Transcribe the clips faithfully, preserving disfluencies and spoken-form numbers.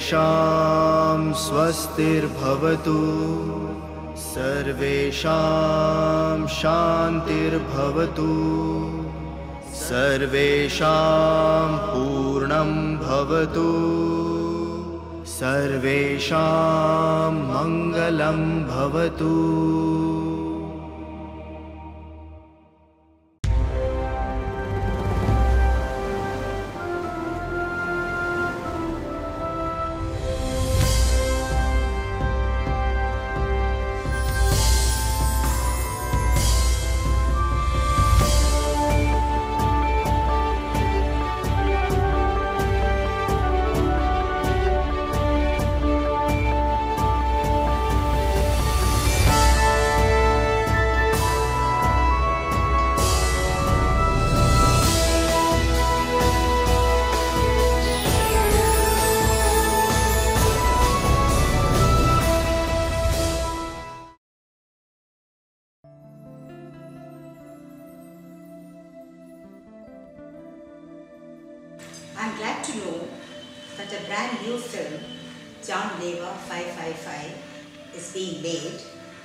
सर्वेषां स्वस्तिर्भवतु, सर्वेषां शान्तिर्भवतु, सर्वेषां पूर्णं भवतु, सर्वेषां मङ्गलं भवतु। I'm glad to know that a brand new film, Janleva five five five, is being made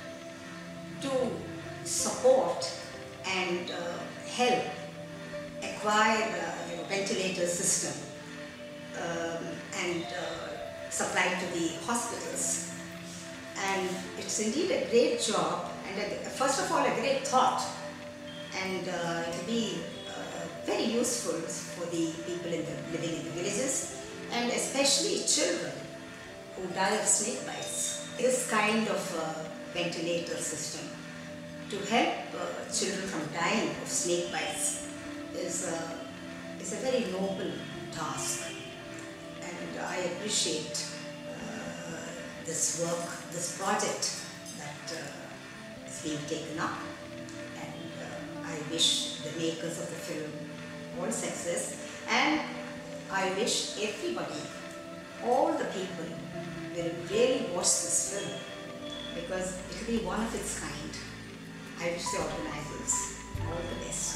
to support and uh, help acquire uh, you know, ventilator system um, and uh, supply to the hospitals. And it's indeed a great job and a, first of all a great thought, and uh, it will be very useful for the people in the, living in the villages, and especially children who die of snake bites. This kind of uh, ventilator system to help uh, children from dying of snake bites is, uh, is a very noble task, and I appreciate uh, this work, this project that uh, is being taken up, and uh, I wish the makers of the film all success, and I wish everybody, all the people will really watch this film because it will be one of its kind. I wish the organizers all the best.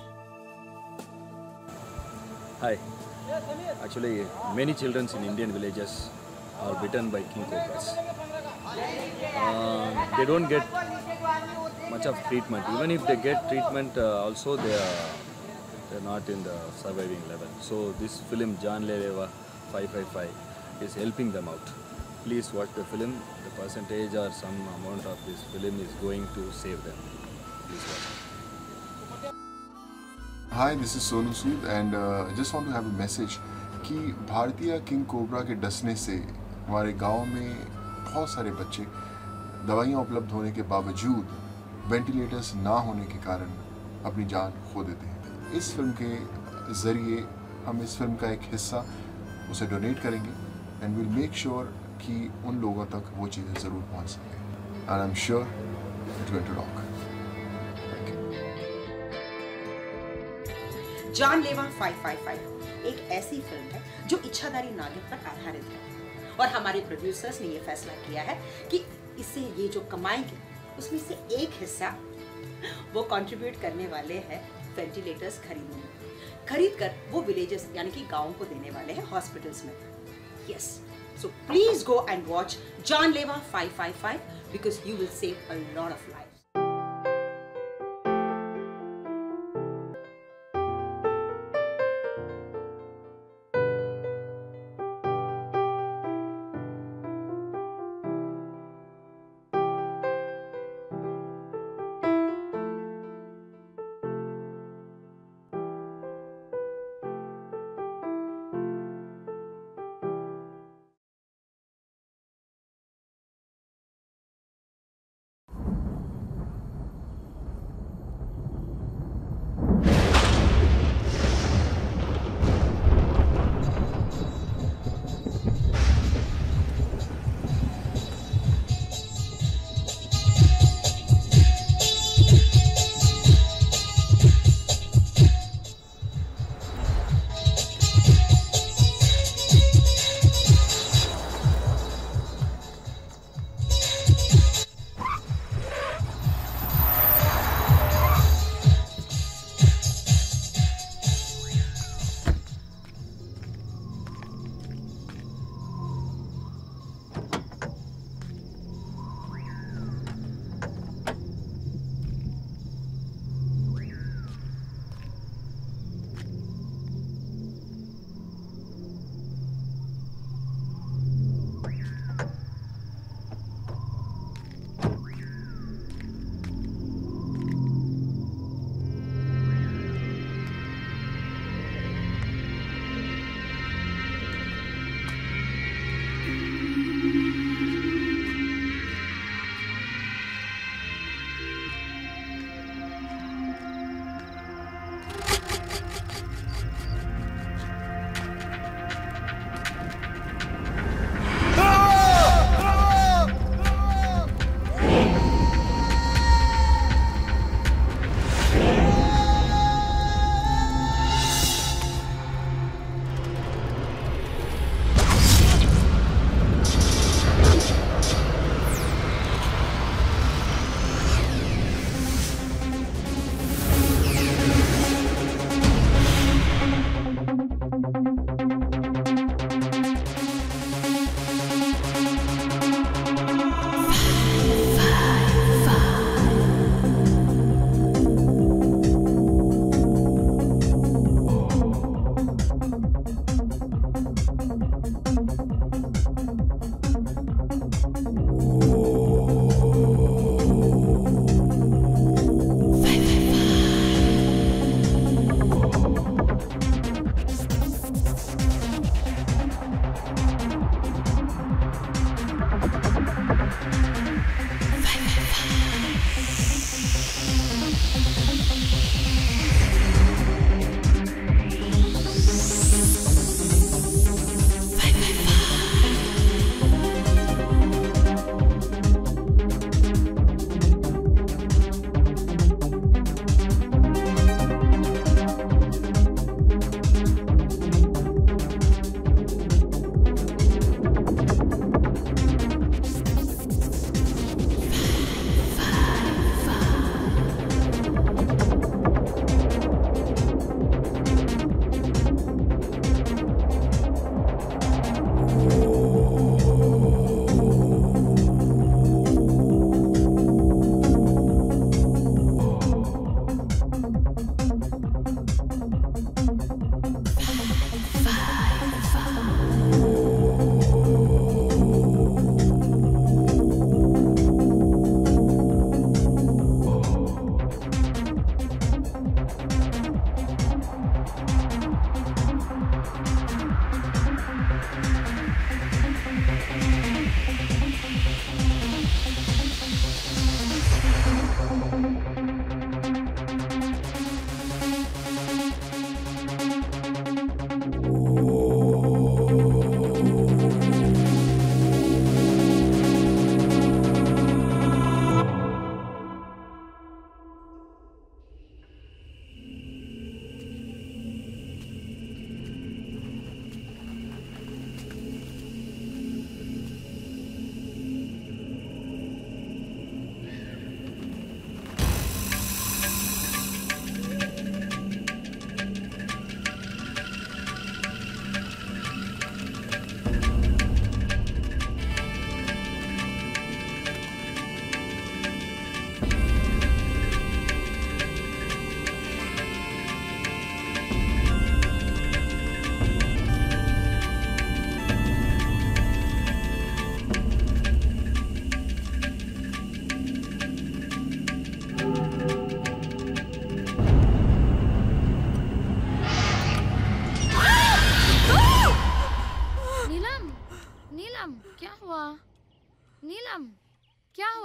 Hi. Actually, many children in Indian villages are bitten by king cobras. Uh, they don't get much of treatment. Even if they get treatment, uh, also they are they're not in the surviving level. So this film Janleva five five five is helping them out. Please watch the film. The percentage or some amount of this film is going to save them. Please watch. Hi, this is Sonu Sood, and uh, just want to have a message कि भारतीय king cobra के डसने से हमारे गांव में बहुत सारे बच्चे दवाइयाँ उपलब्ध होने के बावजूद वेंटिलेटर्स ना होने के कारण अपनी जान खो देते हैं। इस फिल्म के ज़रिए हम इस फिल्म का एक हिस्सा उसे डोनेट करेंगे, एंड विल मेक श्योर कि उन लोगों तक वो चीज़ें ज़रूर पहुंच सकें, and I am sure it's going to rock. जानलेवा फाइव फाइव फाइव एक ऐसी फिल्म है जो इच्छाधारी नागिन पर आधारित है, और हमारे प्रोड्यूसर्स ने ये फैसला किया है कि इससे ये जो कमाएंगे उसमें से एक हिस्सा वो कंट्रीब्यूट करने वाले हैं वेंटिलेटर्स खरीदने में, खरीद कर वो विलेजेस यानी कि गाँव को देने वाले हैं हॉस्पिटल्स में। Yes, so please go and watch जानलेवा five five five because you will save a lot of life.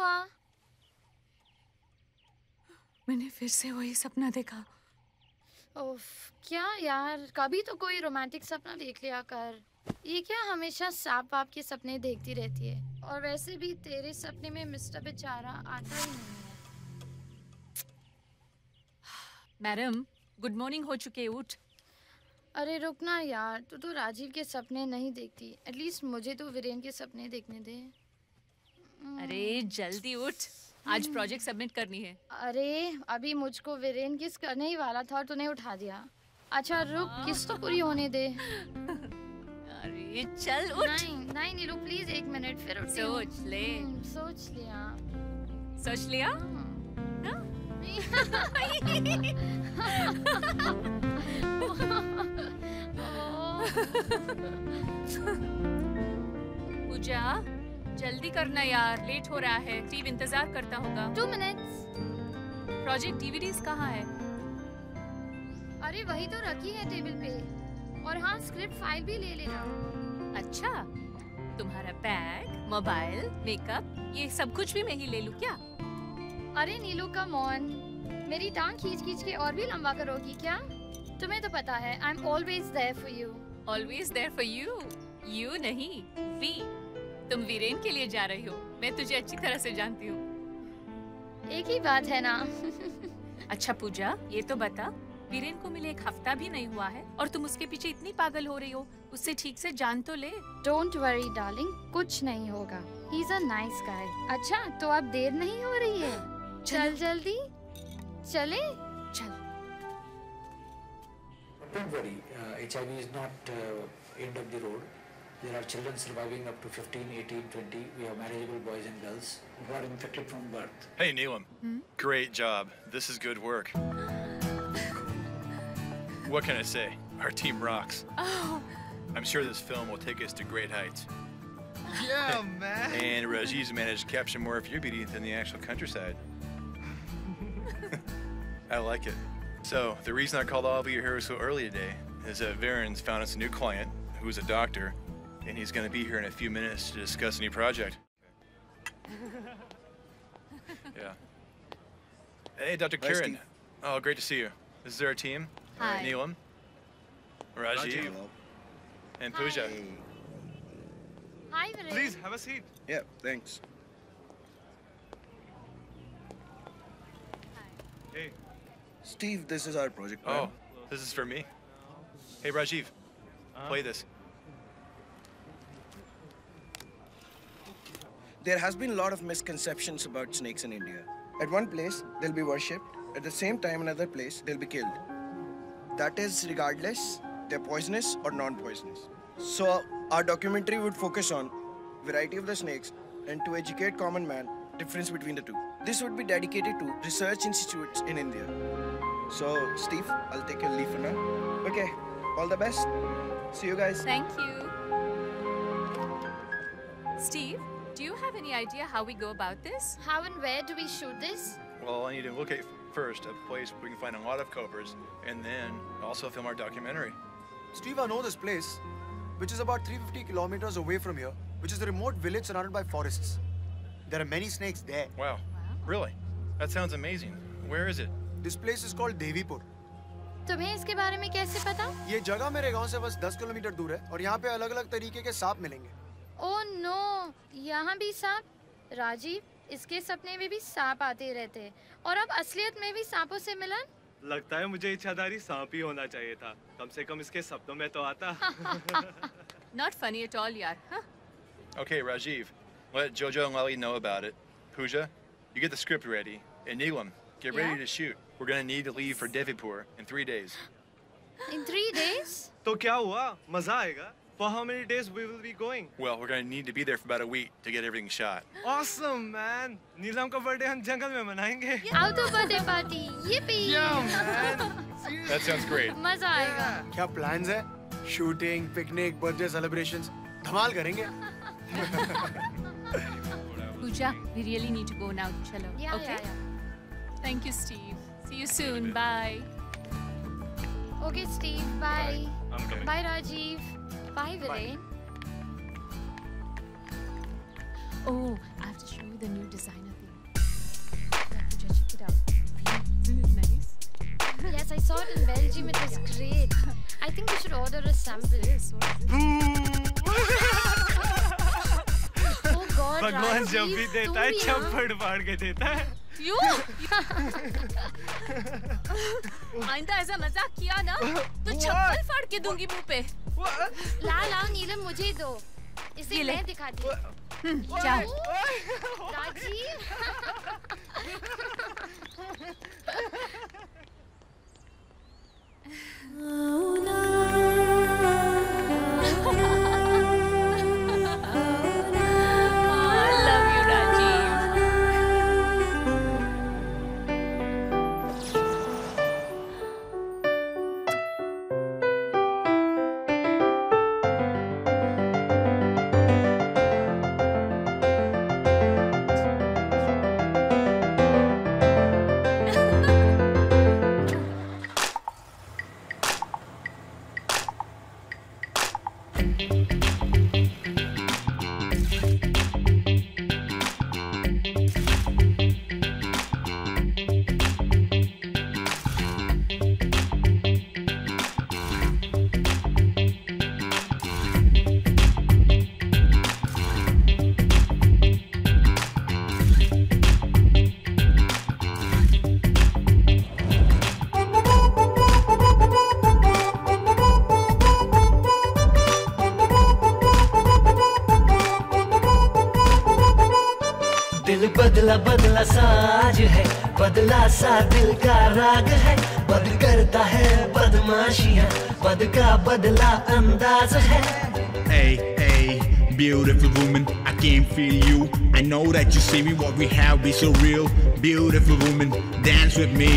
हुआ? मैंने फिर से वही सपना देखा। उफ, क्या यार, कभी तो कोई रोमांटिक सपना देख लिया कर। ये क्या हमेशा सांप वाप के सपने देखती रहती है? और वैसे भी तेरे सपने में मिस्टर बेचारा आता ही नहीं है। मैडम, गुड मॉर्निंग हो चुके, उठ। अरे रुकना यार, तू तो राजीव के सपने नहीं देखती। एटलीस्ट मुझे तो वीरेन के सपने देखने दे। अरे जल्दी उठ, आज प्रोजेक्ट सबमिट करनी है। अरे अभी मुझको वीरेन किस करने ही वाला था और तूने उठा दिया। अच्छा रुक, किस तो पूरी होने दे। अरे चल उठ। नहीं नहीं नीलू, प्लीज एक मिनट, फिर उठती हूँ। सोच ले। हम्म, सोच लिया। सोच लिया? पूजा, जल्दी करना यार, लेट हो रहा है। स्टीव इंतजार करता होगा। Two minutes. प्रोजेक्ट डीवीडीज कहाँ है? अरे वही तो रखी है टेबल पे। और हाँ, स्क्रिप्ट फाइल भी ले लेना। अच्छा, तुम्हारा बैग, मोबाइल, मेकअप, ये सब कुछ भी मैं ही ले लूँ क्या? अरे नीलू कम ऑन, मेरी टांग खींच खींच के और भी लंबा करोगी क्या? तुम्हें तो पता है, I am always there for you. Always there for you? You नहीं, वी। तुम वीरेन के लिए जा रही हो, मैं तुझे अच्छी तरह से जानती हूँ। एक ही बात है ना। अच्छा पूजा, ये तो बता, वीरेन को मिले एक हफ्ता भी नहीं हुआ है और तुम उसके पीछे इतनी पागल हो रही हो। उससे ठीक से जान तो ले। डोंट वरी डार्लिंग, कुछ नहीं होगा। He is a nice guy. अच्छा तो अब देर नहीं हो रही है, चल जल्दी चले। चल। Don't worry, uh, H I V is not uh, end of the road. There are children surviving up to fifteen, eighteen, twenty. We have marriageable boys and girls who are infected from birth. Hey, Neelam. Hmm? Great job. This is good work. What can I say? Our team rocks. Oh. I'm sure this film will take us to great heights. Yeah, man. And Rajiv's managed to capture more of your beauty than the actual countryside. I like it. So, the reason I called all of you here so early today is that Varen's found us a new client who's a doctor, and he's going to be here in a few minutes to discuss a new project. Yeah. Hey, Doctor Hi, Kiran. Steve. Oh, great to see you. This is our team. Hi. Neelam, Rajiv, and Pooja. Hi Viren. Please have a seat. Yeah, thanks. Hey. Steve, this is our project. Oh, man. this is for me. Hey, Rajiv, Uh-huh. play this. There has been a lot of misconceptions about snakes in India. At one place, they'll be worshipped. At the same time, another place, they'll be killed. That is regardless they're poisonous or non-poisonous. So our documentary would focus on variety of the snakes and to educate common man difference between the two. This would be dedicated to research institutes in India. So Steve, I'll take your leave for now. Okay, all the best. See you guys. Thank you. Steve, do you have any idea how we go about this? How and where do we shoot this? Well, I need to locate first a place where we can find a lot of cobras, and then also film our documentary. Steve, I know this place, which is about three hundred fifty kilometers away from here, which is a remote village surrounded by forests. There are many snakes there. Wow. Really? That sounds amazing. Where is it? This place is called Devipur. तुम्हें इसके बारे में कैसे पता? ये जगह मेरे गांव से बस दस किलोमीटर दूर है और यहाँ पे अलग-अलग तरीके के सांप मिलेंगे। ओह नो, यहाँ भी सांप? राजीव, इसके सपने में भी सांप आते रहते हैं और अब असलियत में भी सांपों से मिलन? लगता है मुझे इच्छाधारी सांप ही होना चाहिए था। कम से कम इसके सपनों में तो आता। Not funny at all, yaar. Huh? Okay, Rajiv, let Jojo and Lali know about it. Pooja, you get the script ready. And Neelam, get ready Yeah? to shoot. We're gonna need to leave for Devipur in three days. In three days? तो क्या हुआ? मजा आएगा? For how many days we will be going? Well, we're gonna need to be there for about a week to get everything shot. Awesome, man. नीलम का birthday हम जंगल में मनाएंगे। आओ तो birthday party, yippee! Yeah, man. That sounds great. मजा आएगा। क्या plans है? Shooting, picnic, birthday celebrations. धमाल करेंगे। Pooja, we really need to go now. Chalo. Yeah, okay? yeah, Thank you, Steve. See you soon. Bye. yeah. Okay, Steve. Bye. I'm coming. Bye, Rajiv. Bye, Viren. Oh, I have to show you the new designer check it out. Isn't it nice? Yes, I saw it in Belgium. It was great. I think we should order a sample. Oh God, भगवान जब Rajiv, भी देता तू है भी चप्पड़ फाड़ के देता है। You? आइंदा ऐसा मजाक किया ना तो चप्पल फाड़ के दूंगी मुंह पे। ला ला नीलम मुझे दो, इसे मैं दिखाती हूँ। जाओ। राजीव। बदला बदला साज है, बदला सा दिल का राग है, बद करता है बदमाशियां, बद का बदला अंदाज है। Hey, hey, beautiful woman, I can feel you. I know that you see me, what we have be so real. Beautiful woman, dance with me.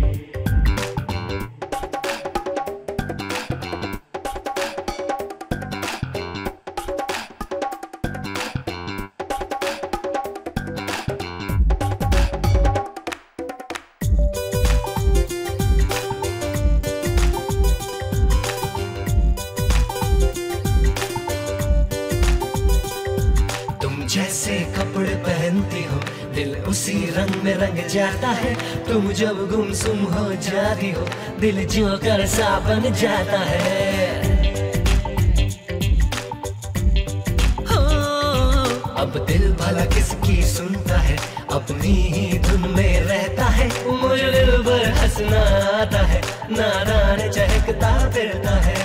उसी रंग में रंग जाता है, तुम जब गुमसुम हो जाती हो, दिल जोकर सा बन जाता है। हो, अब दिल भला किसकी सुनता है, अपनी ही धुन में रहता है, मुझे दिल पर हंसना आता है, नादान चहकता फिरता है।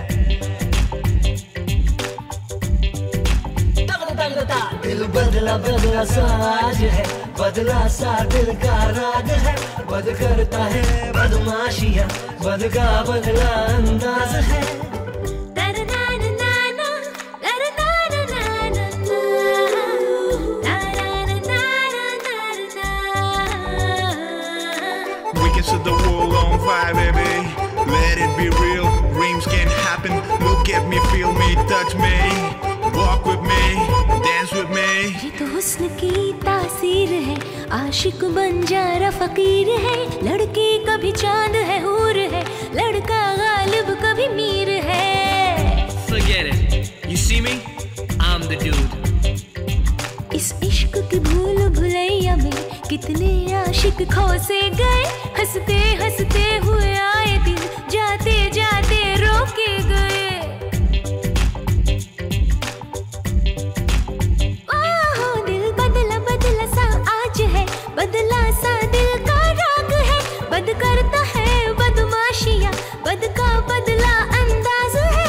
दिल बदला बदला साज है, बदला सा दिल का राग है, बद करता है बदमाशियां, बद का बदला अंदाज है। We can set the world on fire, baby. Let it be real. Dreams can happen. Look at me, feel me, touch me. Walk with me, dance with me. ये तो हुस्न की तासीर है, आशिक बंजारा फकीर है, लड़की कभी चांद है हूर है, लड़का गालिब कभी मीर है। Forget it. You see me? I'm the dude. इस इश्क की भूल भुलैया में कितने आशिक खो से गए, हंसते हंसते हुए आए दिन, जाते जाते रोके गए। बदला सा दिल का राग है, बद करता है बदमाशियां, बद का बदला अंदाज है।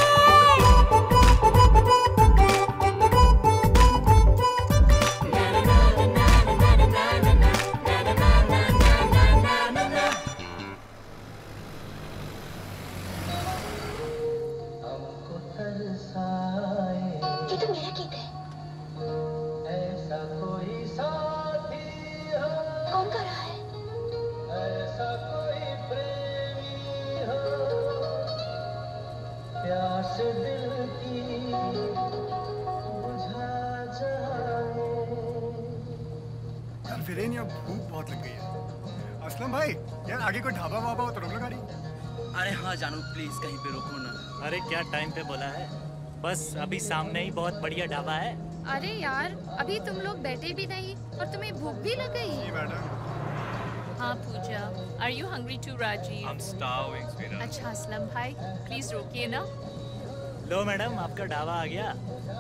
ये तो मेरा गीत है। ऐसा कोई साथी कौन गा रहा है? ऐसा कोई प्रेमी हो, प्यास दिल की बुझा जाए। यार वीरेन, यार भूख बहुत लग गई है। असलम भाई, यार आगे कोई ढाबा वाबा हो तो रोक लो गाड़ी। अरे हाँ जानू, प्लीज कहीं पे रोको ना। अरे क्या टाइम पे बोला है, बस अभी सामने ही बहुत बढ़िया ढाबा है। अरे यार, अभी तुम लोग बैठे भी नहीं और तुम्हें भूख भी लग गई। जी मैडम। हाँ Puja, Are you hungry too, Rajiv? I'm starving, sweetheart. अच्छा असलम भाई, प्लीज रोकिए ना। लो मैडम, आपका ढाबा आ गया।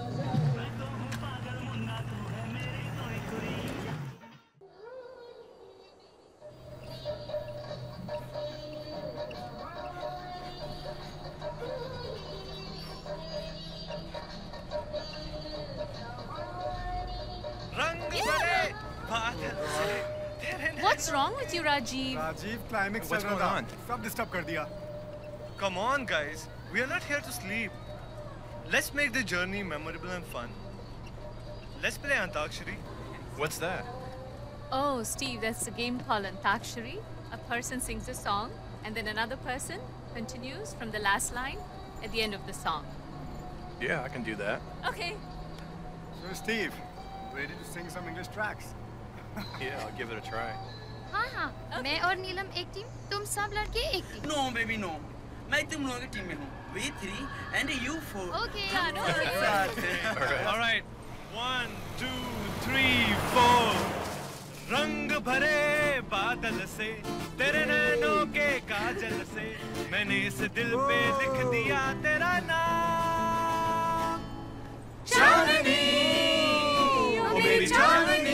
What's wrong with you, Rajiv? Rajiv, climax What's going on? सब disturb कर दिया. Come on, guys. We are not here to sleep. Let's make the journey memorable and fun. Let's play Antakshari. What's that? Oh, Steve, that's a game called Antakshari. A person sings a song, and then another person continues from the last line at the end of the song. Yeah, I can do that. Okay. So, Steve, ready to sing some English tracks? Yeah, I'll give it a try. हाँ हाँ, मैं और नीलम एक team, तुम सब लड़के एक team. No, baby, no. मैं तुम लोगों की टीम में हूँ. We three and you four. Okay. हाँ, no. All right. One, two, three, four. रंग भरे बादल से, तेरे नैनों के काजल से, मैंने इस दिल पे लिख दिया तेरा नाम। चांदनी, ओ मेरी चांदनी।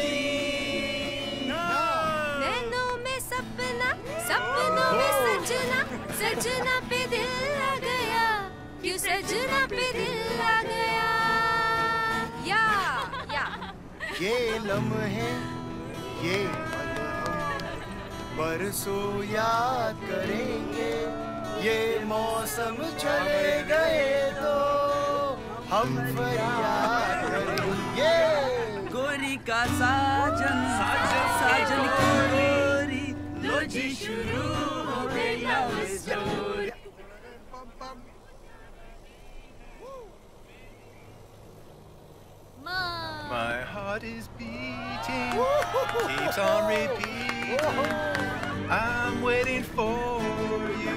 सपनों में सजना, सजना पे दिल आ गया, क्यों सजना पे दिल आ गया? या या ये लम्हे, ये पल हम बरसों याद करेंगे, ये मौसम चले गए तो हम फरियाद करेंगे। गोरी का साजन, साजन, साजन की गोरी, लो जी शुरू हो गई love story. My heart is beating, keeps on repeating. I'm waiting for you.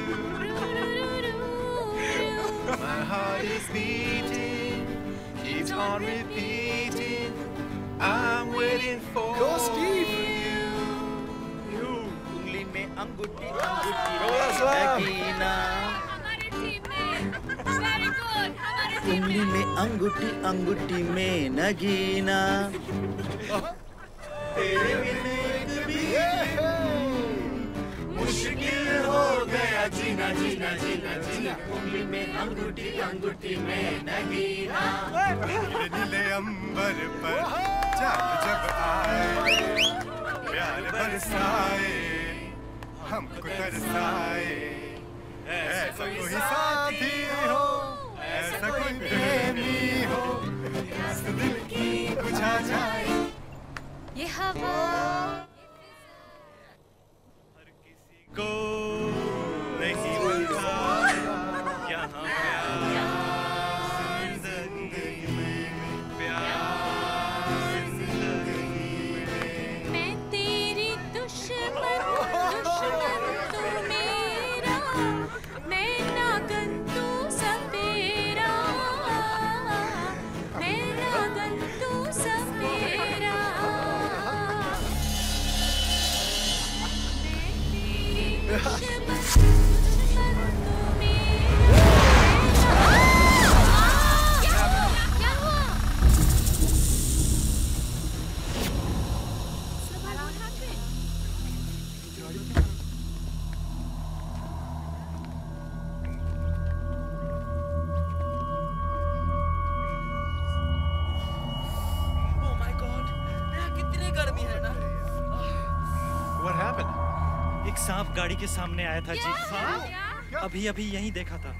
My heart is beating, keeps on repeating. I'm waiting for Go, Steve. you. उंगली में अंगूठी, अंगूठी Go, में Aslam. नगीना। हमारे टीम में, very good, हमारे team उंगली में अंगूठी, अंगूठी में नगीना। तेरे बिना एक भी मुश्किल हो गया जीना, जीना, जीना, जीना। उंगली में अंगूठी, अंगूठी में नगीना। नीले नीले अंबर पर चाँद जब आए, प्यार बरसाए, हमको तरसाए। ऐसा कोई साथी हो, ऐसा कोई प्रेमी हो, इस दिल की बुझा जाए। ये हवा को नहीं मिलता यहाँ प्यार जिंदगी में, प्यार जिंदगी में। मैं तेरी दुश्मन, दुश्मन तू मेरा, मैं नागन तू सपेरा, मैं नागन तू सपेरा। Oh my God, यहाँ कितनी गर्मी है ना? What happened? एक सांप गाड़ी के सामने आया था जी। अभी अभी यहीं देखा था।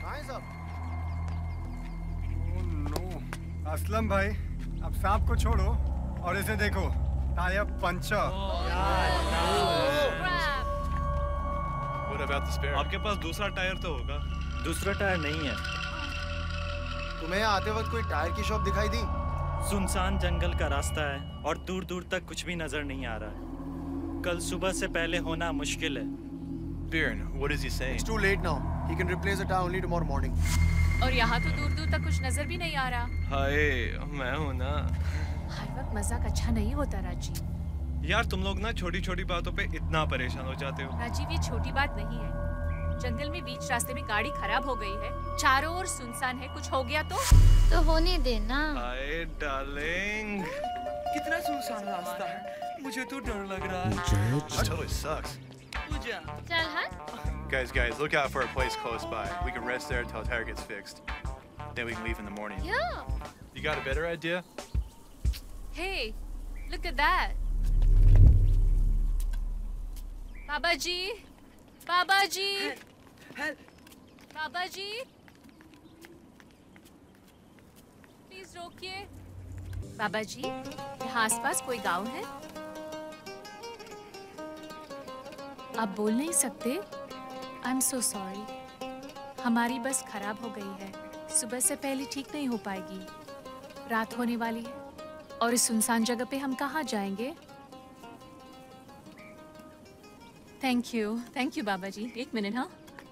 असलम भाई, अब सांप को छोड़ो और इसे देखो, tyre puncture. What about the spare? आपके पास दूसरा टायर तो होगा। दूसरा टायर नहीं है। तुम्हें आते वक्त कोई टायर की शॉप दिखाई दी? सुनसान जंगल का रास्ता है और दूर दूर तक कुछ भी नजर नहीं आ रहा है। कल सुबह से पहले होना मुश्किल है। Biren, what is he saying? It's too late now. He can replace the tire only tomorrow morning. और यहाँ तो दूर दूर तक कुछ नजर भी नहीं आ रहा। हाय, मैं हूँ ना। हर वक्त मजाक अच्छा नहीं होता राजी। यार तुम लोग ना छोटी छोटी बातों पे इतना परेशान हो जाते हो। राजीव ये छोटी बात नहीं है। जंगल में बीच रास्ते में गाड़ी खराब हो गई है, चारों ओर सुनसान है, कुछ हो गया तो तो होने देना। हाय डार्लिंग, कितना सुनसान रास्ता है, मुझे तो डर लग रहा है। It totally sucks. पूजा चल हट। Guys, guys, look out for a place close by. We can rest there until the tire gets fixed. Then we can leave in the morning. Yeah. You got a better idea? Hey, look at that. Baba ji, Baba ji, Baba ji, please रोकिए। बाबा जी, यहाँ आसपास कोई गांव है? आप बोल नहीं सकते? I'm so sorry. हमारी बस खराब हो गई है, सुबह से पहले ठीक नहीं हो पाएगी। रात होने वाली है और इस सुनसान जगह पे हम कहाँ जाएंगे? थैंक यू, थैंक यू बाबा जी। एक मिनट हाँ।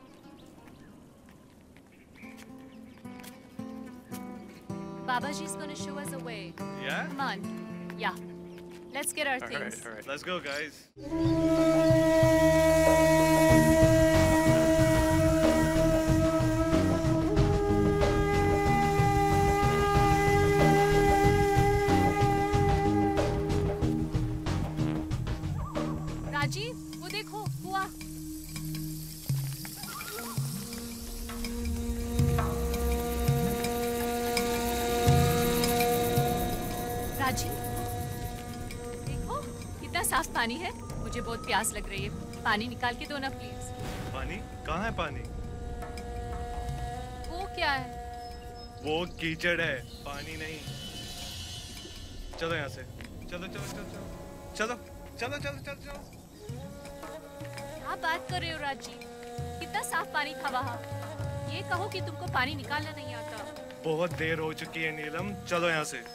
Baba ji is going to show us a way. Yeah? Come on. Yeah. Let's get our All things. right, all right. Let's go, guys. Rajiv, वो देखो कुआं। राजीव, देखो कितना साफ पानी है। मुझे बहुत प्यास लग रही है, पानी निकाल के दो ना प्लीज। पानी? कहाँ है पानी? वो क्या है? वो कीचड़ है, पानी नहीं। चलो यहाँ से। चलो चलो चलो चलो चलो चलो चलो चलो चलो। क्या बात कर रहे हो राजीव? कितना साफ पानी था वहाँ। ये कहो कि तुमको पानी निकालना नहीं आता। बहुत देर हो चुकी है नीलम, चलो यहाँ से।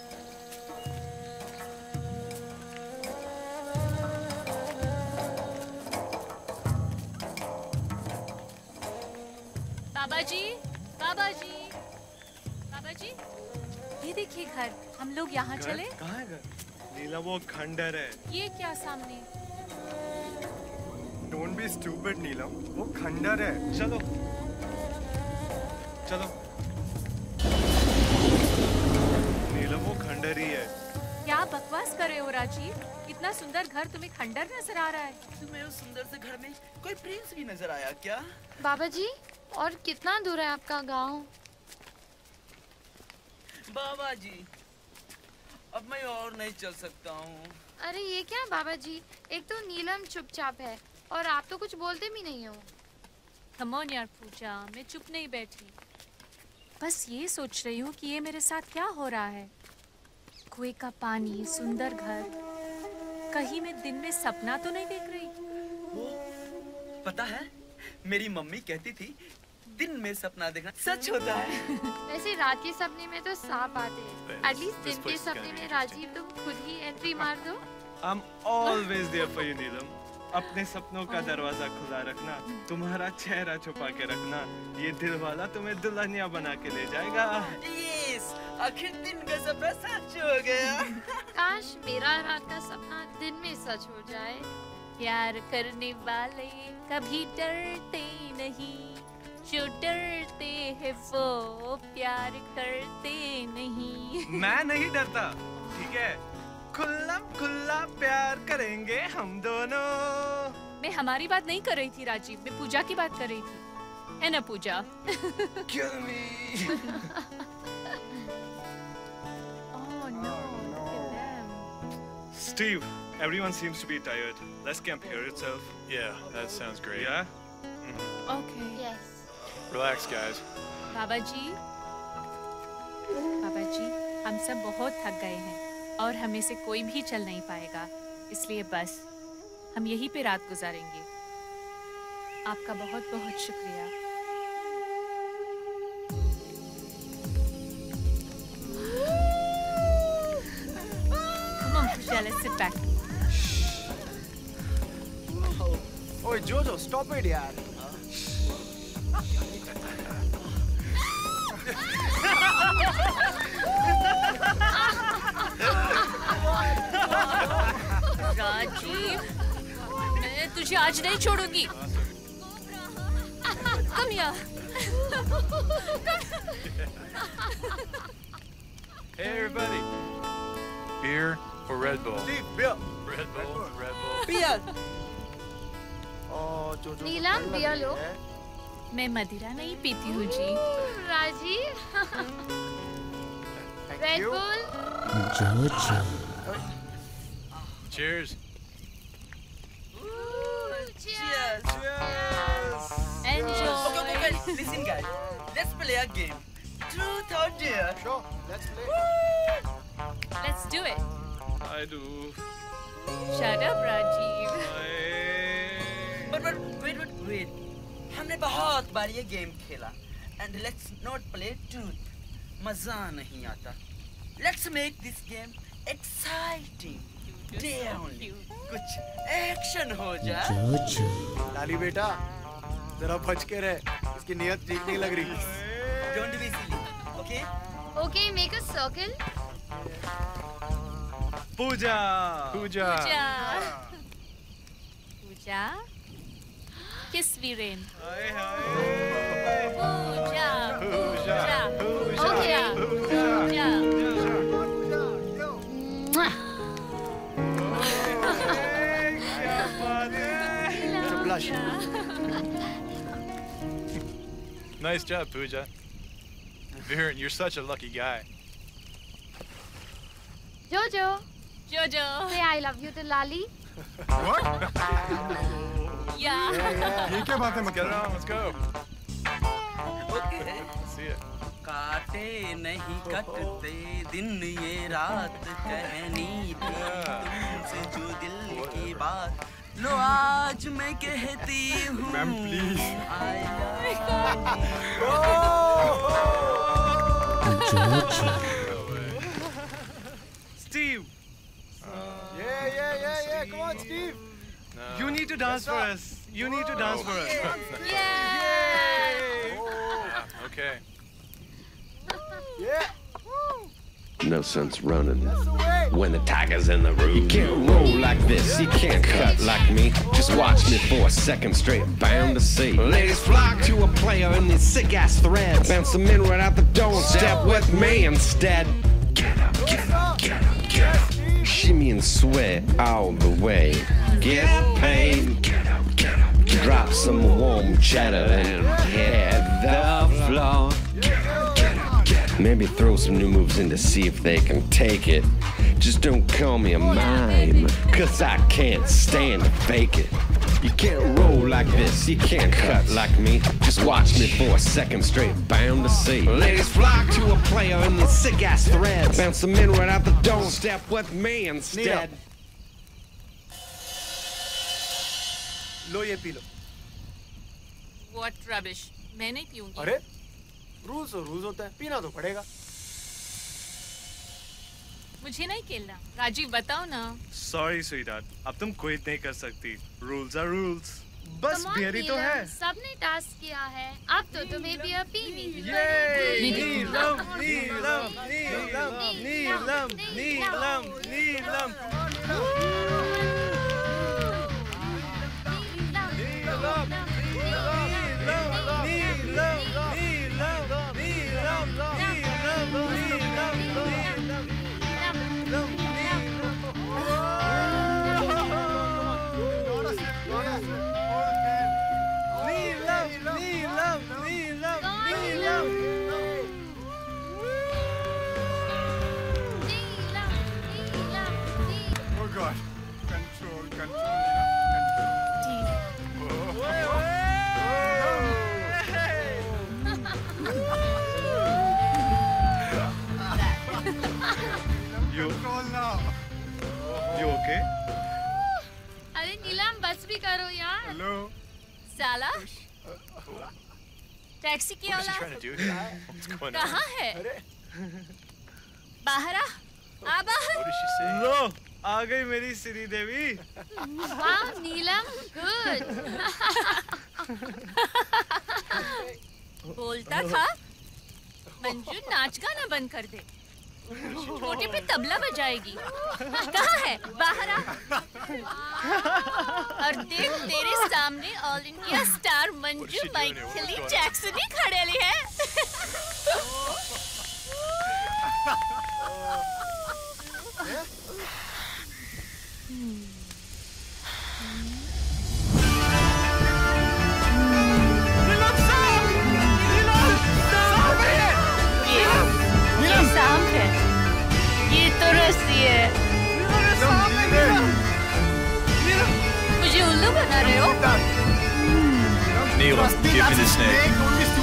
बाबा जी, बाबा जी, बाबा जी, ये देखिए घर। हम लोग यहाँ चले? कहाँ है घर? नीला वो खंडर है। ये क्या सामने? Don't be stupid नीलम, वो खंडर है। चलो चलो। नीलम वो खंडर ही है। क्या बकवास कर रहे हो राजीव? इतना सुंदर घर तुम्हें खंडर नजर आ रहा है? तुम्हें उस सुंदर से घर में कोई प्रिंस भी नजर आया क्या? बाबा जी, और कितना दूर है आपका गांव? बाबा जी, अब मैं और नहीं चल सकता हूँ। अरे ये क्या बाबा जी, एक तो नीलम चुपचाप है और आप तो कुछ बोलते भी नहीं हो। Come on यार पूजा, मैं चुप नहीं बैठी। बस ये सोच रही हूँ कि ये मेरे साथ क्या हो रहा है। कुएं का पानी, सुंदर घर, कहीं मैं दिन में सपना तो नहीं देख रही? वो पता है, मेरी मम्मी कहती थी दिन में सपना देखना सच होता है। वैसे रात के सपने में तो सांप आते हैं। एटलीस्ट दिन के सपने में राजीव तुम खुद ही एंट्री मार दो। I'm always there for you नीलम। अपने सपनों का दरवाजा खुला रखना, तुम्हारा चेहरा छुपा के रखना। ये दिल वाला तुम्हें दुल्हनिया बना के ले जाएगा। Yes, आखिर दिन का सपना सच हो गया। काश मेरा रात का सपना दिन में सच हो जाए। प्यार करने वाले कभी डरते नहीं, जो डरते हैं वो प्यार करते नहीं। मैं नहीं डरता, ठीक है? खुला खुला प्यार करेंगे हम दोनों। मैं हमारी बात नहीं कर रही थी राजीव, मैं पूजा की बात कर रही थी, है ना पूजा? Kill me. Oh no, look at them. Steve, everyone seems to be tired. Let's camp here itself. Yeah, that sounds great. Yeah? Okay. Yes. Relax, guys. बाबा जी, बाबा जी, हम सब बहुत थक गए हैं और हमें से कोई भी चल नहीं पाएगा, इसलिए बस हम यहीं पे रात गुजारेंगे। आपका बहुत बहुत शुक्रिया। Come on, Pooja, let's sit back. ओए जोजो, stop it यार। राजीव, मैं तुझे आज नहीं छोड़ूंगी। Come here. Hey everybody. Beer or Red Bull? Steve, beer. Red Bull, Red Bull. Beer. Oh, जो जो नीलम, बियर लो। मैं मदिरा नहीं पीती हूँ जी। Rajiv. Red Bull. Cheers. Cheers. Enjoy. Okay, okay, guys, listen, guys. Let's play a game. Truth or dare? Sure, let's play. Let's do it. I do. Shut up, Rajiv. But but wait wait wait. हमने बहुत बार ये game खेला. And let's not play truth. मजा नहीं आता. Let's make this game exciting. Dare only. कुछ action हो जाए. लाली बेटा, जरा बच के रह. इसकी नियत ठीक नहीं लग रही. Don't be silly. Okay? Okay, make a circle. Pooja. Pooja. Pooja. Pooja. Kiss Viren. Pooja. Pooja. Pooja. Pooja. It's a blush. Nice job, Pooja. Viren, you're such a lucky guy. Jojo. Jojo. Say I love you to Lali. What? Yeah. ये क्या बात है? Let's get it on. Let's go. Okay. See ya. काटे नहीं कटते दिन ये रात कहनी थी तुमसे जो दिल की बात लो आज मैं कहती हूँ ma'am please Steve. Yeah, yeah, yeah, yeah. Come on, Steve. No. You need to dance for us. You need to dance for us. Yeah. Okay. Yeah. No sense running when the tiger's in the room. You can't roll like this, you can't cut like me. Just watch me for a second straight, bound to see. Ladies flock to a player in these sick ass threads. Bounce them in right out the door and step with me instead. Get up, get up, get up, get up. Shimmy and sweat all the way. Get paid, get up, get up, get up. Drop some warm cheddar and hit the floor. Maybe throw some new moves in to see if they can take it. Just don't call me a mime, cause I can't stand to fake it. You can't roll like this, you can't cut like me. Just watch me for a second straight, bound to see. Ladies flock to a player in these sick ass threads. Bounce them in right out the door, step with me instead. लो ये पी लो. What rubbish? मैं नहीं पीऊंगी. अरे rules और rules होता है, पीना तो पड़ेगा. मुझे नहीं खेलना. राजीव बताओ ना. Sorry sweetheart, अब तुम क्विट नहीं कर सकती. Rules are rules. बस बियर ही तो है. सबने टास्क किया है. अब तो तुम्हें बियर पीनी है. नीलम, नीलम, नीलम, नीलम, नीलम, नीलम. Oh God. Control, control. You You okay? अरे नीलम बस भी करो यार. Hello. साला. टैक्सी की What is he औलाद. trying to do here? What's going on? कहाँ है? बाहर आ. आ बाहर. What did she say? लो, आ गई मेरी श्री देवी. Wow, नीलम, good. बोलता था मंजू नाच गाना बंद कर दे. मोटे पे तबला बजाएगी। कहाँ है? बाहर आ। और देख तेरे सामने all India star Manju Michael Jackson ही खड़े ली है। ये सांप है, ये तो रस्सी है। मुझे उल्लू बना रहे हो? Neelam, give me the snake.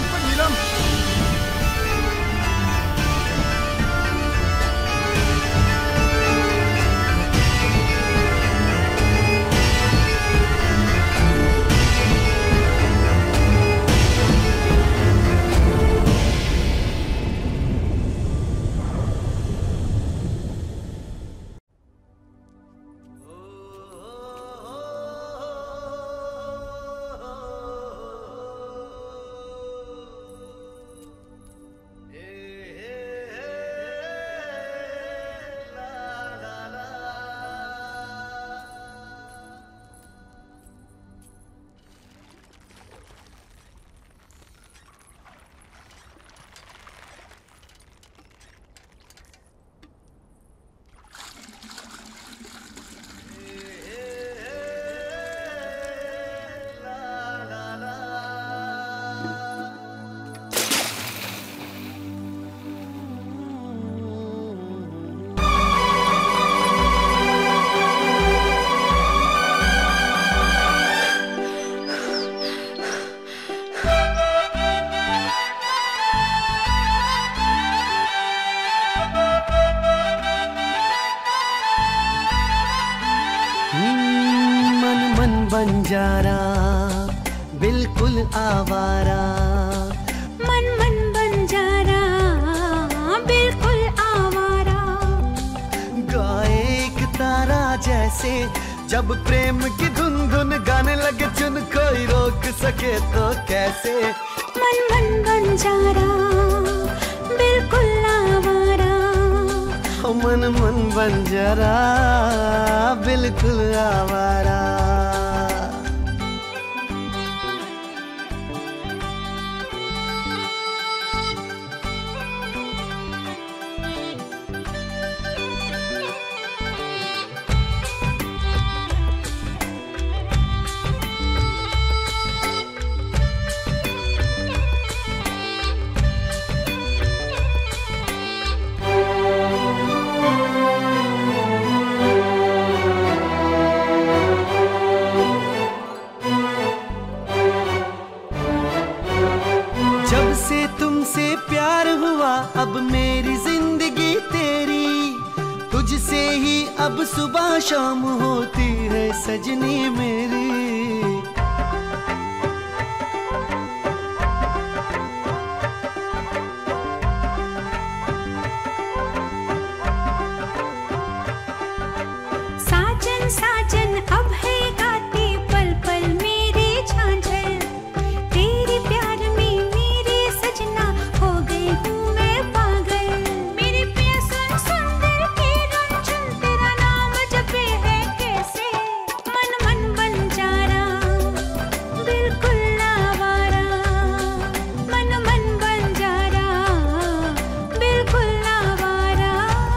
Banjara बिल्कुल आवारा, मन मन बंजारा बिल्कुल आवारा। गाए एक तारा जैसे जब प्रेम की धुन धुन गाने लगे चुन, कोई रोक सके तो कैसे। मन मन बंजारा बिल्कुल आवारा, मन मन बंजारा बिल्कुल आवारा। अब मेरी जिंदगी तेरी, तुझसे ही अब सुबह शाम होती है सजनी मेरी। साजन साजन अब है गाती पल पल मेरी झांझर, तेरे प्यार में मेरे सजना हो गई हूँ मैं पागल। मेरे पिया सुन सुंदर के रंजन तेरा नाम जपे है कैसे। मन मन बंजारा बिल्कुल आवारा, मन मन बंजारा बिल्कुल आवारा।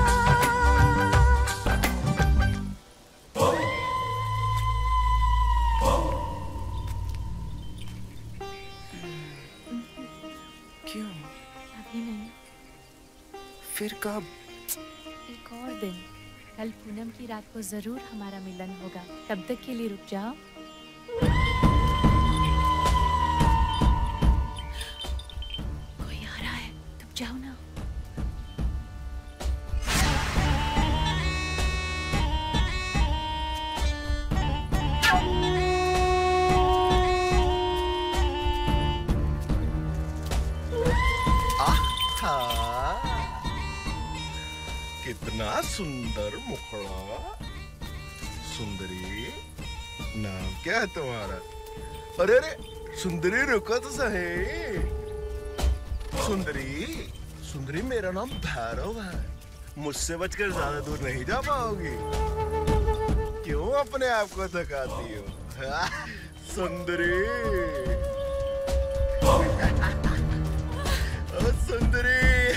क्यों? अभी नहीं, फिर कब? एक और दिन। कल पूनम की रात को जरूर हमारा मिलन होगा, तब तक के लिए रुक जाओ। कोई आ रहा है, तुम जाओ ना। कितना सुंदर मुखड़ा। सुंदरी, नाम क्या है तुम्हारा? अरे अरे सुंदरी रुको तो सही। सुंदरी, सुंदरी मेरा नाम भैरव है। मुझसे बचकर ज्यादा दूर नहीं जा पाओगी। क्यों अपने आप को थकाती हो सुंदरी? ओ सुंदरी।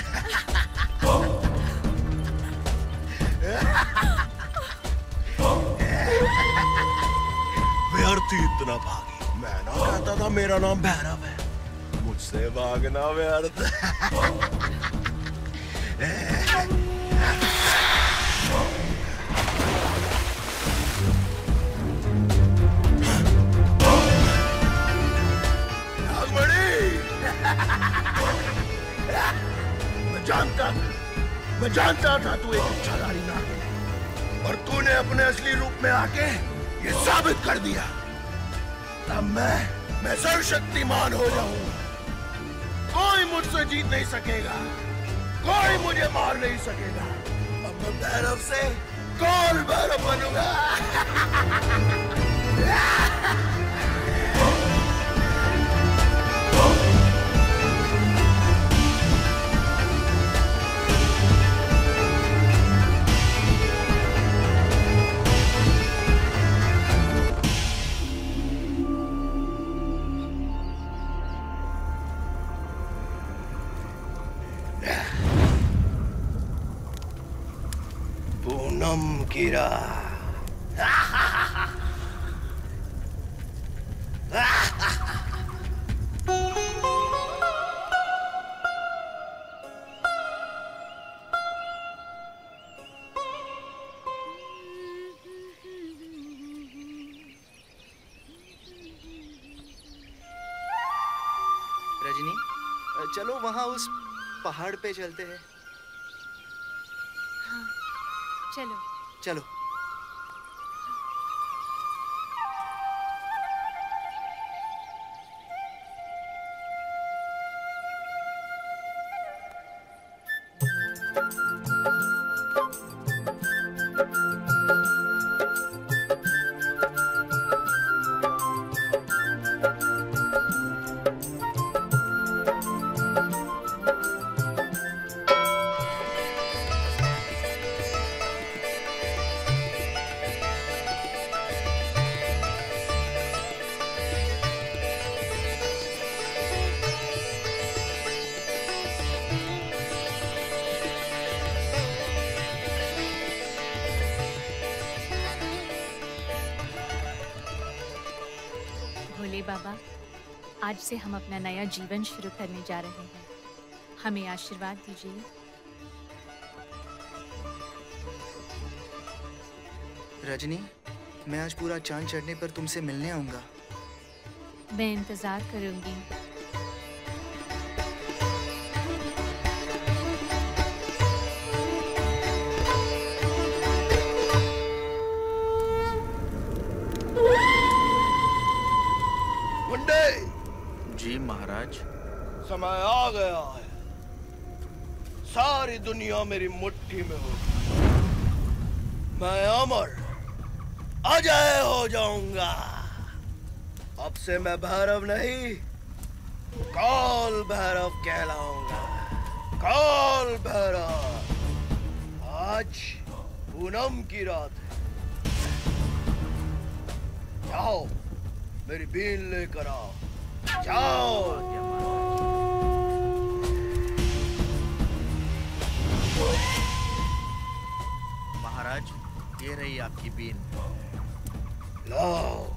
व्यर्थ इतना भागी। मैं ना कहता था मेरा नाम भैरव है, मुझसे भागना व्यर्थ। मैं जानता था, मैं जानता था तू एक इच्छाधारी नाग है, और तूने अपने असली रूप में आके ये साबित कर दिया। अब मैं मैं सर्वशक्तिमान हो जाऊंगा। कोई मुझसे जीत नहीं सकेगा, कोई मुझे मार नहीं सकेगा। अब मैं भैरव से कौन भैरव बनूंगा। पूनम की रात। रजनी, चलो वहाँ उस पहाड़ पे चलते हैं। हाँ, चलो चलो। बाबा, आज से हम अपना नया जीवन शुरू करने जा रहे हैं, हमें आशीर्वाद दीजिए। रजनी, मैं आज पूरा चांद चढ़ने पर तुमसे मिलने आऊंगा। मैं इंतजार करूंगी। जी महाराज। समय आ गया है, सारी दुनिया मेरी मुट्ठी में हो। मैं अमर अजय हो जाऊंगा। अब से मैं भैरव नहीं, काल भैरव कहलाऊंगा। काल भैरव। आज पूनम की रात है। जाओ मेरी बीन लेकर आओ। जाओ। महाराज, ये रही आपकी बीन। लाओ।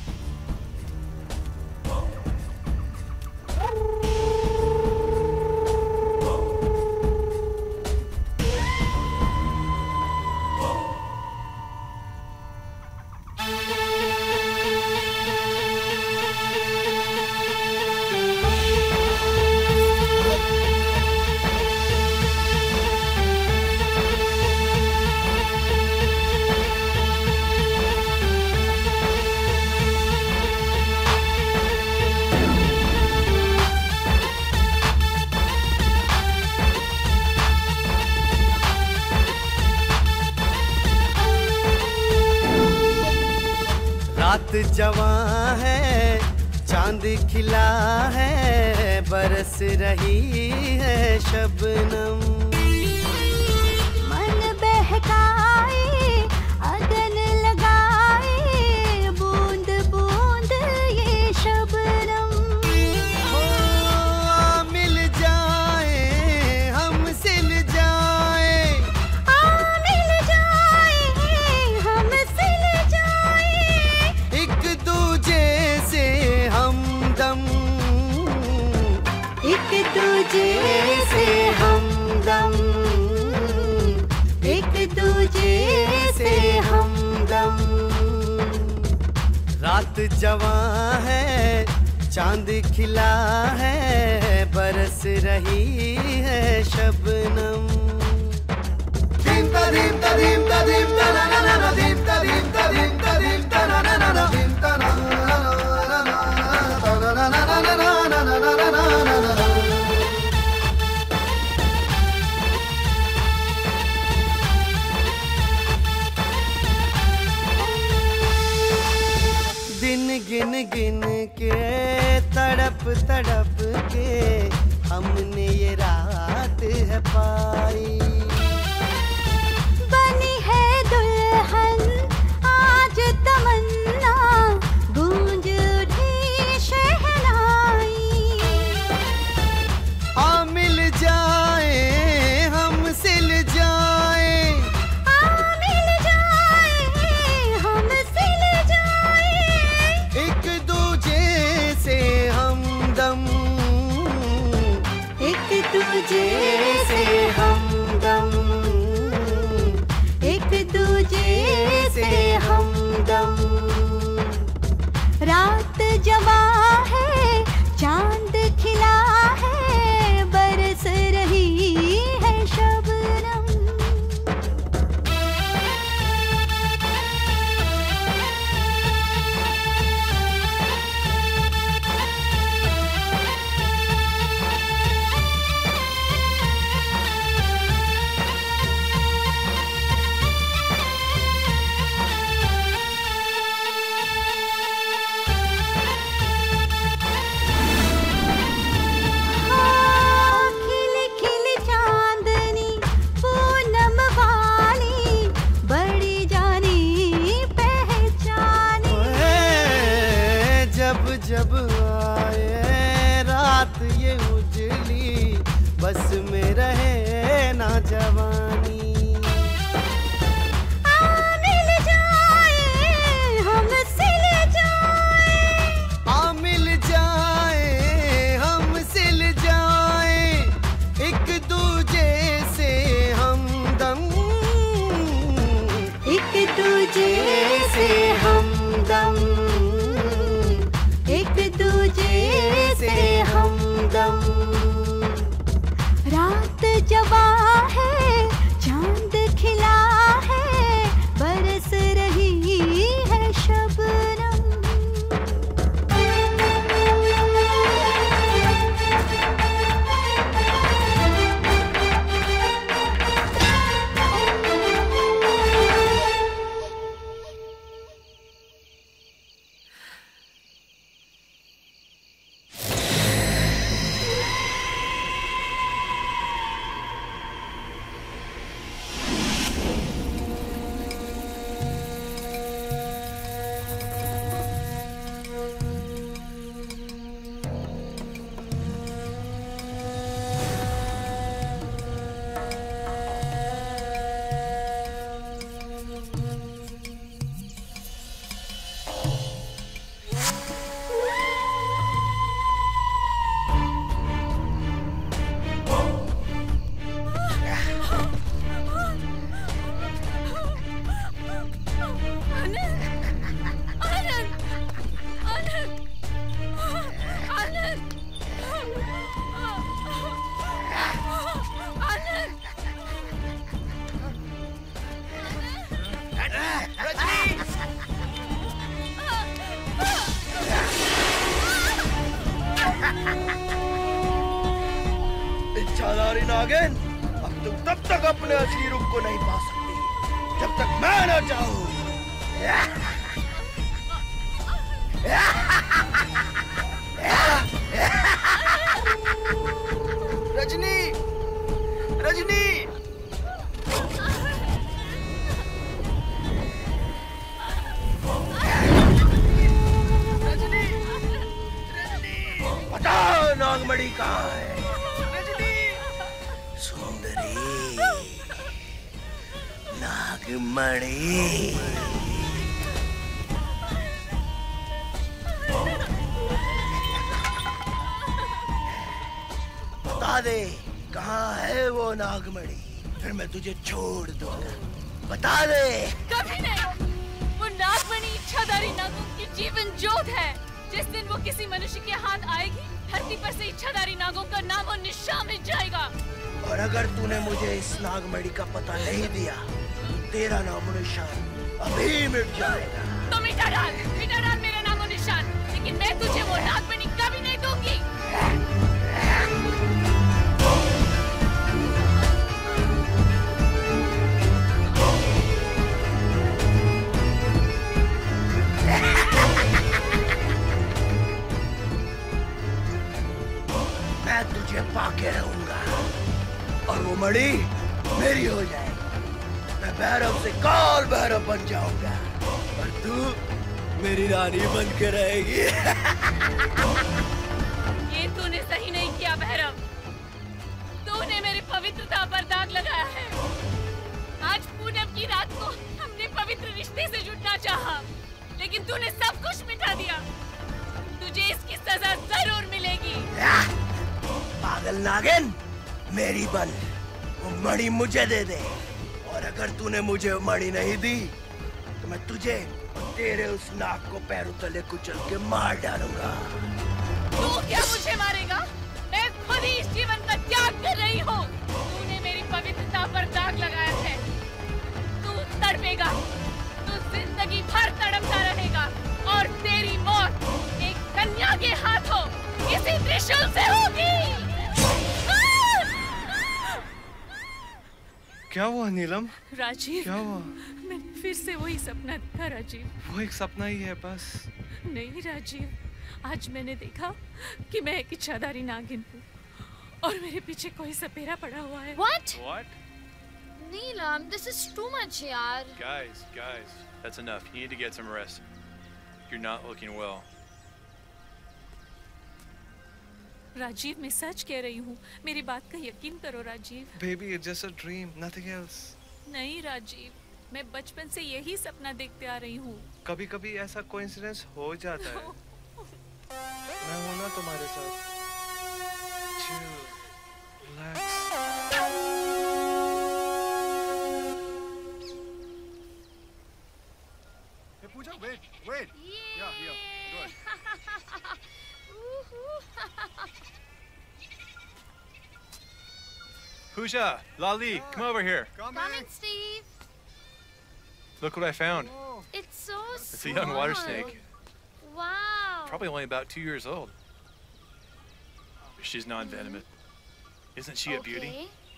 रात जवां है, चांद खिला है, बरस रही है शबनम। दूजे से हमदम, एक दूजे से हमदम। रात जवां है, चांद खिला है, बरस रही है शबनम। धीम ता धीम ता धीम ता धीम ता ना ना ना ना, धीम ता धीम ता धीम ता धीम ता ना ना ना ना, धीम ता ना ना ना ना ना ना ना ना ना ना ना ना ना। दिन गिन गिन के तड़प तड़प के हमने ये रात है पाई। बनी है दुल्हन आज तमन्ना, गूंज उठी शहनाई। आ मिल जाए हम सिल जाए, आ मिल जाए हम सिल जाए, एक दूजे से हमदम, एक दूजे से हमदम, एक दूजे से हमदम। रात जवां है, चांद खिला है, बरस रही है शबनम। खिली खिली चांदनी पूनम वाली, बड़ी जानी पहचानी। जब जब आए रात ये उजली, बस में रहे ना जवानी। आ मिल जाए हम सिल जाए, आ मिल जाए हम सिल जाए, एक दूजे से हमदम, एक दूजे से हमदम, एक दूजे से हमदम। रात जवां है, चांद खिला है, बरस रही है शबनम। इच्छाधारी नागिन, अब तुम तब तक अपने असली रूप को नहीं पा सकती जब तक मैं न चाहूं। रजनी, रजनी, रजनी, बताओ नागमणि कहाँ है? नागमणि। बता दे कहाँ है वो नागमणि, फिर मैं तुझे छोड़ दूंगा। बता दे। कभी नहीं। वो नागमणि इच्छाधारी नागों की जीवन ज्योत है। जिस दिन वो किसी मनुष्य के हाथ आएगी, धरती पर से इच्छाधारी नागों का नाम और निशान मिट जाएगा। और अगर तूने मुझे इस नागमणि का पता नहीं दिया, तो तेरा नाम निशान अभी मिट जाएगा। तो मिटा डाल, मिटा डाल मेरा नाम और निशान, लेकिन मैं तुझे वो नागमणि कभी नहीं दूंगी। मैं तुझे पाके रहूंगा और वो मणि मेरी हो जाएगी। मैं भैरव से काल भैरव बन जाऊंगा और तू मेरी रानी बन के रहेगी। ये तूने सही नहीं किया भैरव। तूने मेरी पवित्रता पर दाग लगाया है। आज पूनम की रात को हमने पवित्र रिश्ते से जुड़ना चाहा, लेकिन तूने सब कुछ मिटा दिया। तुझे इसकी सजा जरूर मिलेगी। पागल नागिन, मेरी बन, वो मणि मुझे दे दे। और अगर तूने मुझे वो मणि नहीं दी, तो मैं तुझे और तेरे उस नाग को पैरों तले कुचल के मार डालूंगा। तू क्या मुझे मारेगा? मैं खुद ही इस जीवन का त्याग कर रही हूँ। तूने मेरी पवित्रता पर दाग लगाया है। तू तड़पेगा, तू जिंदगी भर तड़पता रहेगा और तेरी मौत एक कन्या के हाथों इसी त्रिशूल से होगी। क्या हुआ नीलम? राजीव, क्या हुआ? मैंने फिर से वही सपना देखा राजीव। वो एक सपना ही है बस। नहीं राजीव, आज मैंने देखा कि मैं एक इच्छाधारी नागिन हूँ और मेरे पीछे कोई सपेरा पड़ा हुआ है। What? What? Neelam, this is too much, yaar. Guys, guys, that's enough. You need to get some rest. You're not looking well. Rajiv, मैं सच कह रही हूँ, मेरी बात का यकीन करो Rajiv. Baby, it's just a dream, nothing else. नहीं राजीव, मैं बचपन से यही सपना देखते आ रही हूँ। कभी-कभी ऐसा कोइंसिडेंस हो जाता है। मैं हूँ ना तुम्हारे साथ। Chill, relax. Hey Pooja, wait, wait. Yeah, here. Good. Pooja, Lali, come over here. Come in, Steve. Look what I found. It's so small. It's a young water snake. Wow. Probably only about two years old. She's non-venomous. Isn't she a beauty?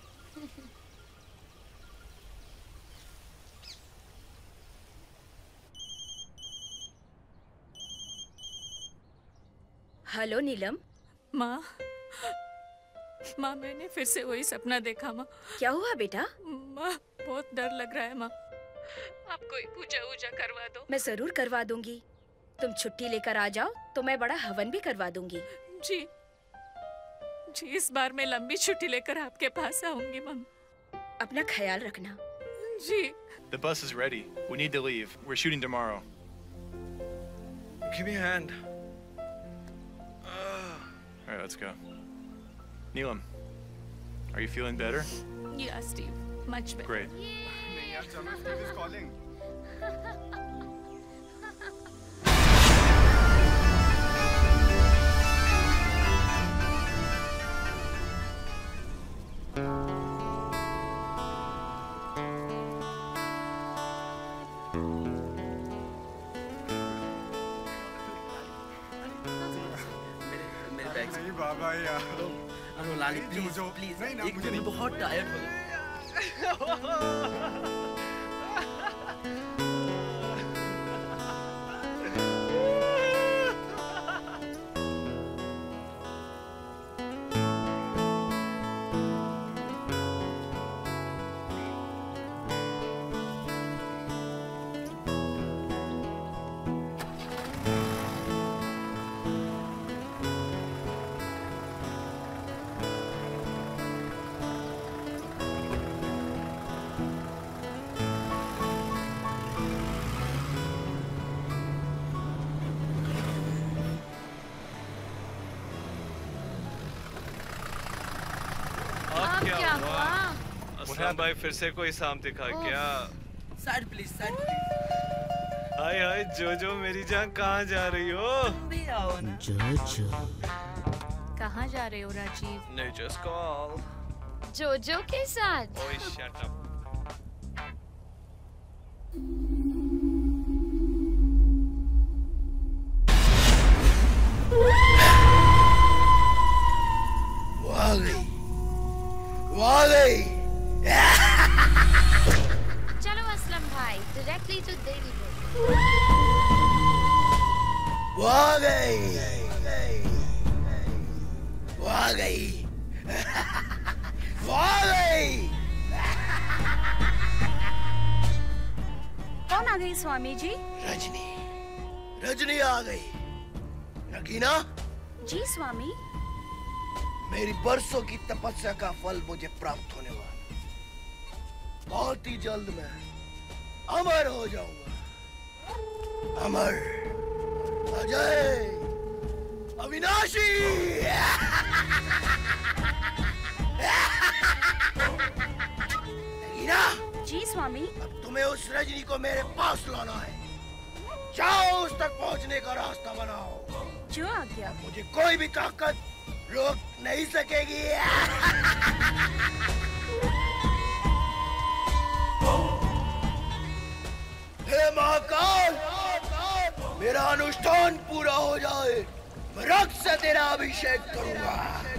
Hello Neelam. माँ, माँ मैंने फिर से वही सपना देखा माँ। क्या हुआ बेटा? माँ बहुत डर लग रहा है माँ। आप कोई पूजा वूजा करवा दो। मैं जरूर करवा दूंगी। तुम छुट्टी लेकर आ जाओ तो मैं बड़ा हवन भी करवा दूंगी। जी जी, इस बार मैं लंबी छुट्टी लेकर आपके पास आऊंगी मम। अपना ख्याल रखना। जी। The bus is ready. We need to leave. We're shooting tomorrow. Give me a hand. All right, let's go. Neelam, are you feeling better? Yeah, Steve. Much better. Great. नहीं यार, चलो, Steve is calling. नहीं बाबा यार। अरे लाली please please एक दिन में बहुत टायर्ड हो गया। क्या हुआ? असलम भाई फिर से कोई शाम दिखा क्या? Side please, side please. Hi hi Jojo मेरी जान कहाँ जा रही हो? तुम भी आओ ना। जोजो कहाँ जा रहे हो राजीव? Nature's call। जोजो के साथ? ओए shut up। वो आ गई, वो आ गई। चलो असलम भाई, डायरेक्टली टू दिल्ली। वो आ गई, वो आ गई, वो आ गई। कौन आ गई स्वामी जी? रजनी, रजनी आ गई। नगीना? जी स्वामी। मेरी बरसों की तपस्या का फल मुझे प्राप्त होने वाला। बहुत ही जल्द मैं अमर हो जाऊंगा। अमर, अजय, अविनाशी। नगीना? जी स्वामी। अब तुम्हें उस रजनी को मेरे पास लाना है। जाओ उस तक पहुंचने का रास्ता बनाओ। जो आ गया। मुझे कोई भी ताकत रोक नहीं सकेगी। हे महाकाल, मेरा अनुष्ठान पूरा हो जाए, मैं रक्त से तेरा अभिषेक करूंगा।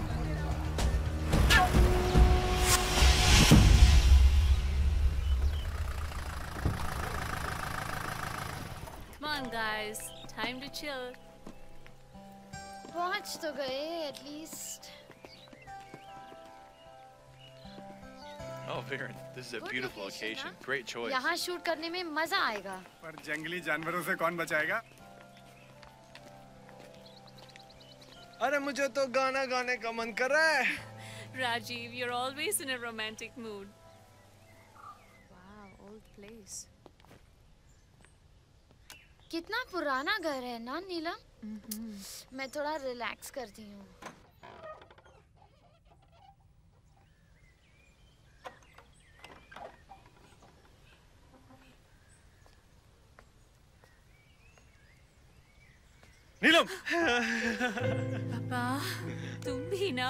Come on guys, time to chill. पहुंच तो गए at least. Oh, Viren, this is a beautiful location. Great choice. यहाँ शूट करने में मजा आएगा। पर जंगली जानवरों से कौन बचाएगा? अरे मुझे तो गाना गाने का मन कर रहा है। Rajiv, you're always in a romantic mood. Wow, old place. कितना पुराना घर है ना नीलम? मैं थोड़ा रिलैक्स करती हूँ। नीलम। पापा, तुम भी ना?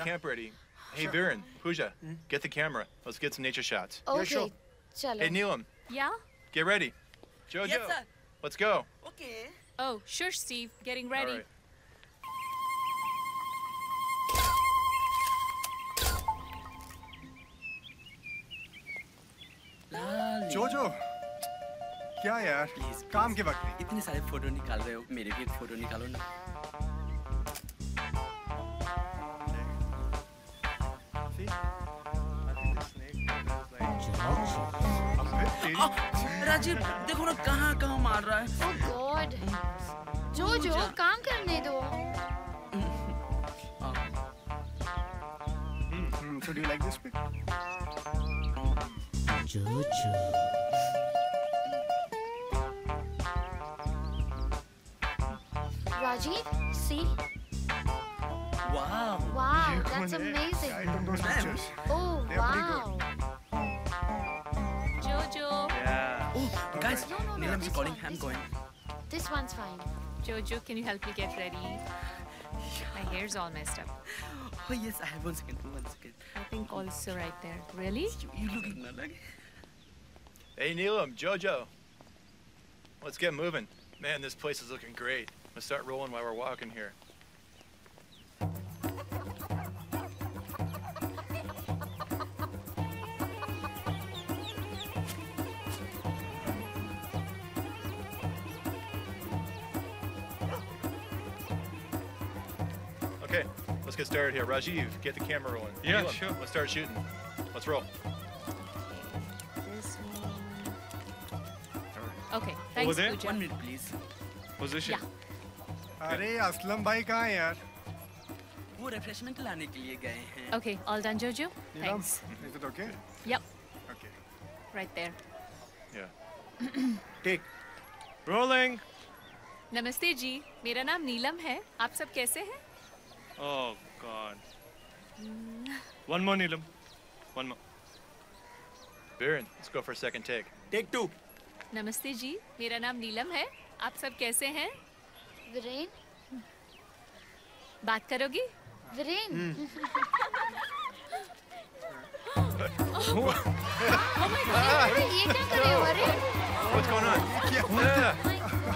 camp ready. Hey, Viren, Pooja, get the camera. Let's get some nature shots. Okay, chalo. Hey, Neelam, Yeah? get ready. Jojo, Yes, sir. let's go. Okay. Oh, sure, Steve. Getting ready. All right. जोजो क्या यार काम के वक्त इतने सारे photo निकाल रहे हो, मेरे भी एक फोटो निकालो ना। आ, राजीव देखो ना कहाँ कहाँ मार रहा है। Oh God. जोजो काम करने दो. So do you like this pic? Jojo. Rajiv, see? Wow. Wow, that's amazing. Oh, wow. Jojo. Yeah. Oh, guys, No, no, no, Neelam is this calling. one, I'm this going. This one's fine. Jojo, can you help me get ready? My hair's all messed up. Oh yes, I have one second. One second. I think also right there. Really? You, you looking like? Hey, Neelam, Jojo. Let's get moving. Man, this place is looking great. Let's start rolling while we're walking here. Okay, let's get started here. Rajiv, get the camera rolling. Yeah, Neelam, sure. Let's start shooting. Let's roll. This one. Okay, thanks, there? Pooja. One minute, please. Position. Yeah. अरे असलम भाई कहाँ हैं यार? वो refreshment लाने के लिए गए हैं। Okay, all done, Jojo? Neelam, Thanks. is it okay? Yep. Okay. Right there. Yeah. Take. Rolling. नमस्ते जी, मेरा नाम नीलम है। आप सब कैसे हैं? Oh God. One more, Neelam. One more. Viren, let's go for a second take. Take two. नमस्ते जी, मेरा नाम नीलम है। आप सब कैसे हैं? Viren? बात करोगी? Viren? Oh my God! अरे ये क्या कर रहे हो? अरे? What's going on? Yeah.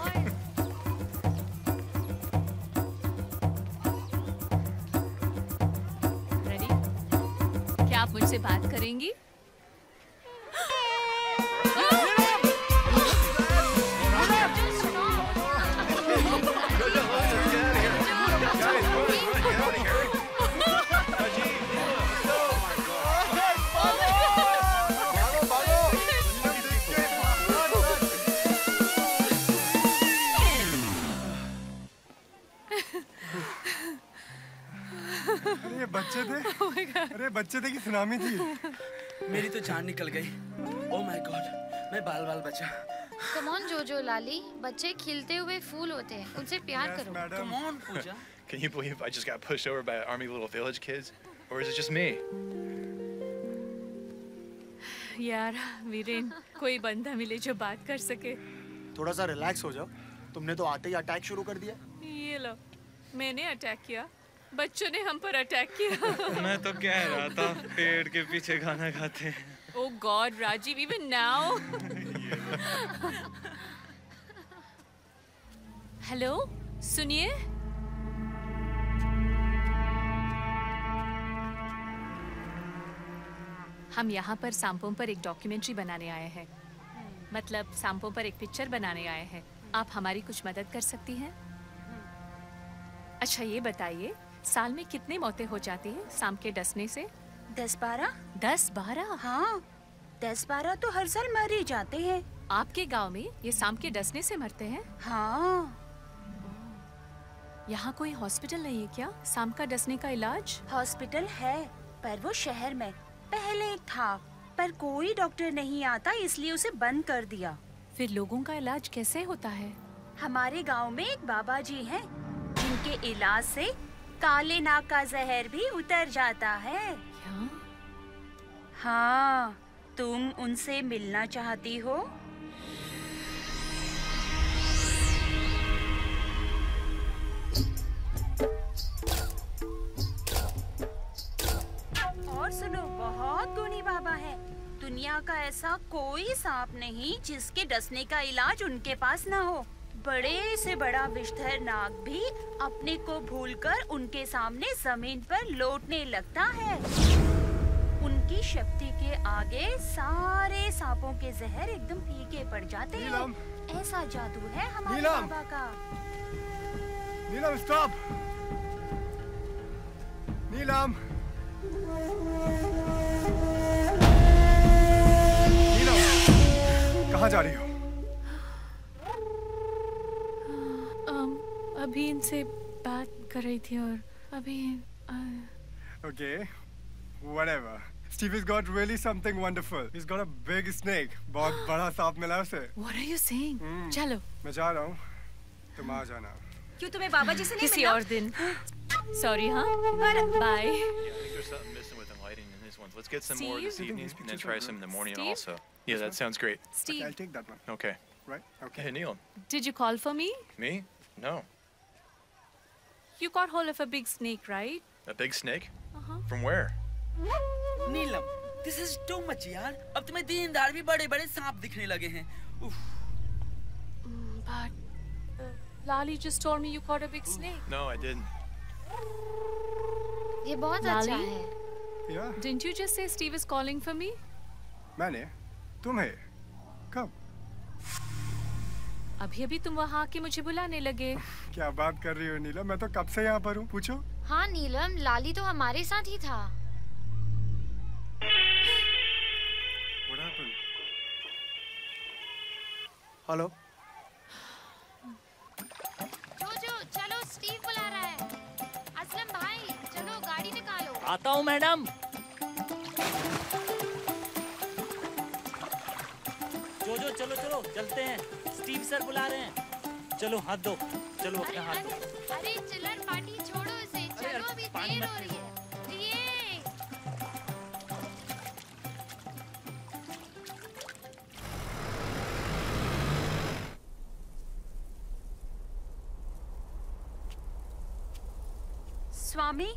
Ready? क्या आप मुझसे बात करेंगी? अरे बच्चे थे? अरे बच्चे थे कि सुनामी थी? मेरी तो जान निकल गई। Oh my God, मैं बाल बाल बचा। Come on, Jojo, लाली, बच्चे खिलते हुए फूल होते हैं, उनसे प्यार करो। Come on, Pooja. Can you believe I just got pushed over by Army Little Village kids? Or is it just me? यार, वीरेन, कोई बंदा मिले जो बात कर सके। थोड़ा सा रिलैक्स हो जाओ। तुमने तो आते ही अटैक शुरू कर दिया। ये लो, मैंने अटैक किया। बच्चों ने हम पर अटैक किया। मैं तो कह रहा था पेड़ के पीछे गाना गाते हैं। Oh God, Rajiv, even now? Hello, सुनिए। हम यहाँ पर सांपों पर एक डॉक्यूमेंट्री बनाने आए हैं। मतलब सांपों पर एक पिक्चर बनाने आए हैं। आप हमारी कुछ मदद कर सकती हैं? अच्छा ये बताइए, साल में कितनी मौतें हो जाती हैं सांप के डसने से? दस बारह? दस बारह? हाँ, दस बारह तो हर साल मर ही जाते हैं। आपके गांव में ये सांप के डसने से मरते हैं? हाँ। यहाँ कोई हॉस्पिटल नहीं है क्या सांप का डसने का इलाज? हॉस्पिटल है, पर वो शहर में पहले था, पर कोई डॉक्टर नहीं आता इसलिए उसे बंद कर दिया। फिर लोगों का इलाज कैसे होता है? हमारे गांव में एक बाबा जी हैं, जिनके इलाज से काले नाग का जहर भी उतर जाता है। क्या? हाँ, तुम उनसे मिलना चाहती हो? बहुत गुणी बाबा है। दुनिया का ऐसा कोई सांप नहीं जिसके डसने का इलाज उनके पास ना हो। बड़े से बड़ा विषधर नाग भी अपने को भूलकर उनके सामने जमीन पर लौटने लगता है। उनकी शक्ति के आगे सारे सांपों के जहर एकदम फीके पड़ जाते हैं। ऐसा जादू है हमारे बाबा का। नीलम स्टॉप। नीलम नीलम कहाँ जा रही हो? um, अभी इनसे बात कर रही थी और अभी Okay, whatever. Steve has got really something wonderful. He's got a big snake. बहुत बड़ा सांप मिला उसे. What are you saying? चलो. मैं जा रहा हूँ. तुम आ जाना. क्यों तुम्हें बाबा जी से नहीं किसी और दिन. Sorry, हाँ. Bye. Yeah, I think there's something missing with the lighting in this one. Let's get some more this evening and then try some in the morning Steve? also. Yeah, that sounds great. Steve. Okay, I'll take that one. Okay. Right? Okay. Hey, Neil. Did you call for me? Me? No. You caught hold of a big snake, right? A big snake? Uh-huh. From where? Neelam, this is too much यार। अब तुम्हें दीनदार भी बड़े-बड़े सांप दिखने लगे हैं। उफ। But uh, Lali just told me you caught a big snake. No, I didn't. ये बहुत अच्छा है। Yeah. Didn't you just say Steve is calling for me? मैंने? तुम्हें? कब? अभी अभी तुम वहाँ आके मुझे बुलाने लगे। क्या बात कर रही हो नीलम? मैं तो कब से यहाँ पर हूँ, पूछो। हाँ नीलम, लाली तो हमारे साथ ही था। What happened? हेलो। जोजो, चलो स्टीव बुला रहा है। असलम भाई, चलो गाड़ी निकालो। आता हूँ मैडम। जोजो चलो चलो चलते हैं। स्टीव सर बुला रहे हैं। चलो हाथ दो। चलो अपना हाथ दो। अरे चिल्लर पार्टी छोड़ो इसे। चलो अभी देर हो रही है। ये स्वामी,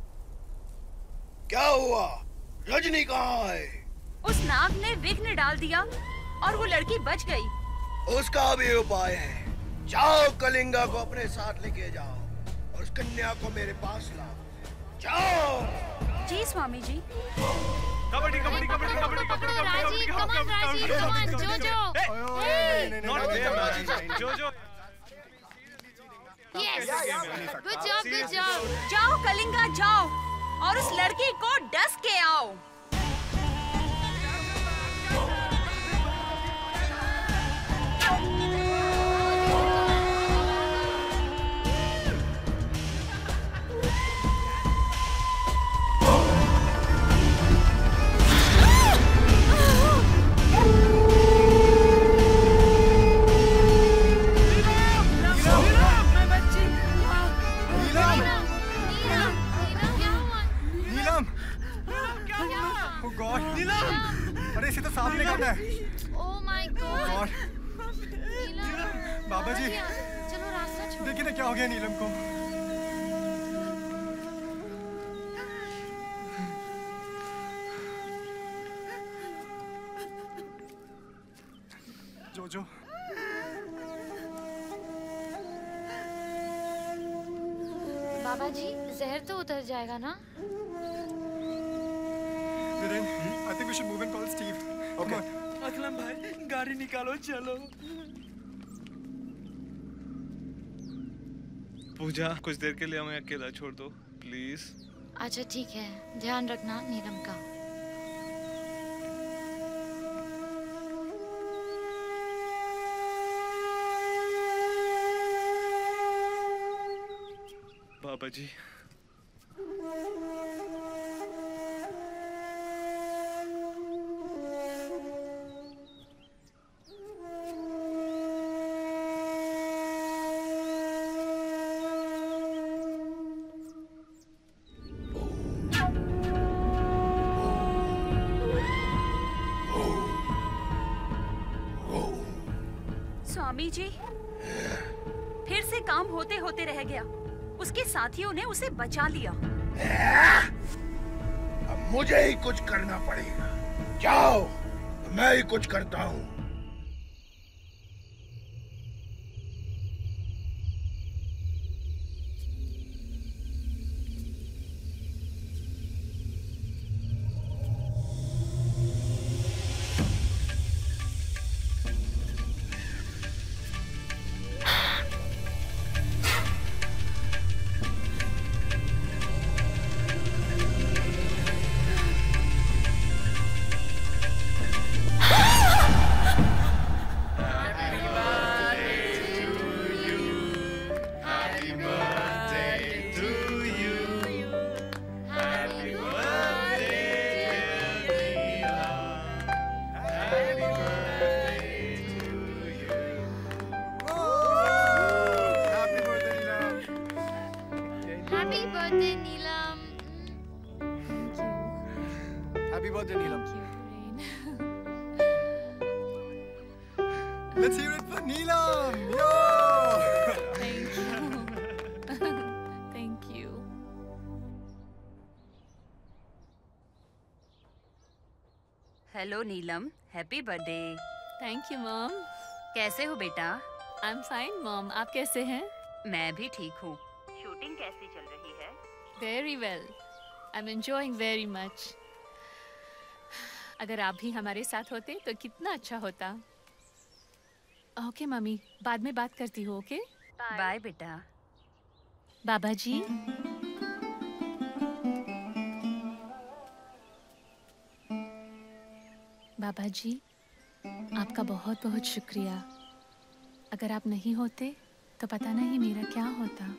क्या हुआ? रजनी कहाँ है? उस नाग ने विघ्न डाल दिया और वो लड़की बच गई। उसका भी उपाय है। जाओ कलिंगा को अपने साथ लेके जाओ और उस कन्या को मेरे पास लाओ। जाओ। जी स्वामी जी। कबड्डी कबड्डी कबड्डी कबड्डी कबड्डी राजी, come on Raji, come on Jojo. Not there, Raji. जोजो। Yes. Good job, good job. जाओ कलिंगा जाओ और उस लड़की को डस के आओ। अरे इसे तो सांप ने काटा है। Oh my God. बाबा जी, चलो रास्ता छोड़ो। देखिए ना क्या हो गया नीलम को। जोजो। बाबा जी, जहर तो उतर जाएगा ना? Viren, I think we should move and call Steve. Okay. Aslam भाई, गाड़ी निकालो चलो। पूजा, कुछ देर के लिए हमें अकेला छोड़ दो, प्लीज। अच्छा ठीक है, ध्यान रखना नीलम का। बाबा जी। स्वामी जी, फिर से काम होते होते रह गया। उसके साथियों ने उसे बचा लिया। अब मुझे ही कुछ करना पड़ेगा। जाओ, मैं ही कुछ करता हूँ। Let's hear it for Neelam! Yo! Thank you. Thank you. Hello Neelam, happy birthday. Thank you mom. कैसे हो बेटा? आई एम फाइन मॉम, आप कैसे हैं? मैं भी ठीक हूँ। शूटिंग कैसी चल रही है? Very well, I am enjoying very much. अगर आप भी हमारे साथ होते तो कितना अच्छा होता। ओके मम्मी, बाद में बात करती हूँ। ओके बाय बेटा। बाबा जी, बाबा जी आपका बहुत बहुत शुक्रिया। अगर आप नहीं होते तो पता नहीं मेरा क्या होता।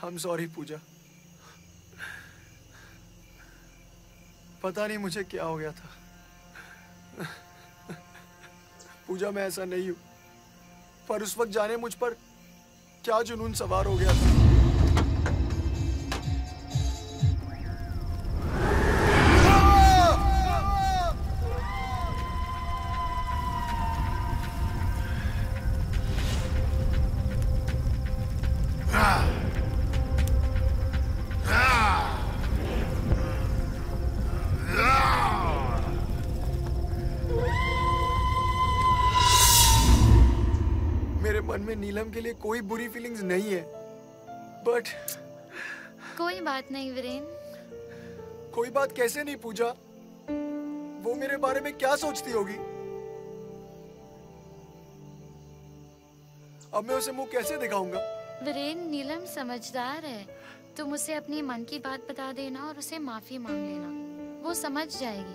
I'm sorry, पूजा। पता नहीं मुझे क्या हो गया था। पूजा, मैं ऐसा नहीं हूं, पर उस वक्त जाने मुझ पर क्या जुनून सवार हो गया था। मन में नीलम के लिए कोई बुरी फीलिंग्स नहीं है, बट कोई बात नहीं वीरेन। कोई बात कैसे नहीं पूजा? वो मेरे बारे में क्या सोचती होगी? अब मैं उसे मुंह कैसे दिखाऊंगा? वीरेन, नीलम समझदार है। तुम उसे अपनी मन की बात बता देना और उसे माफी मांग लेना, वो समझ जाएगी।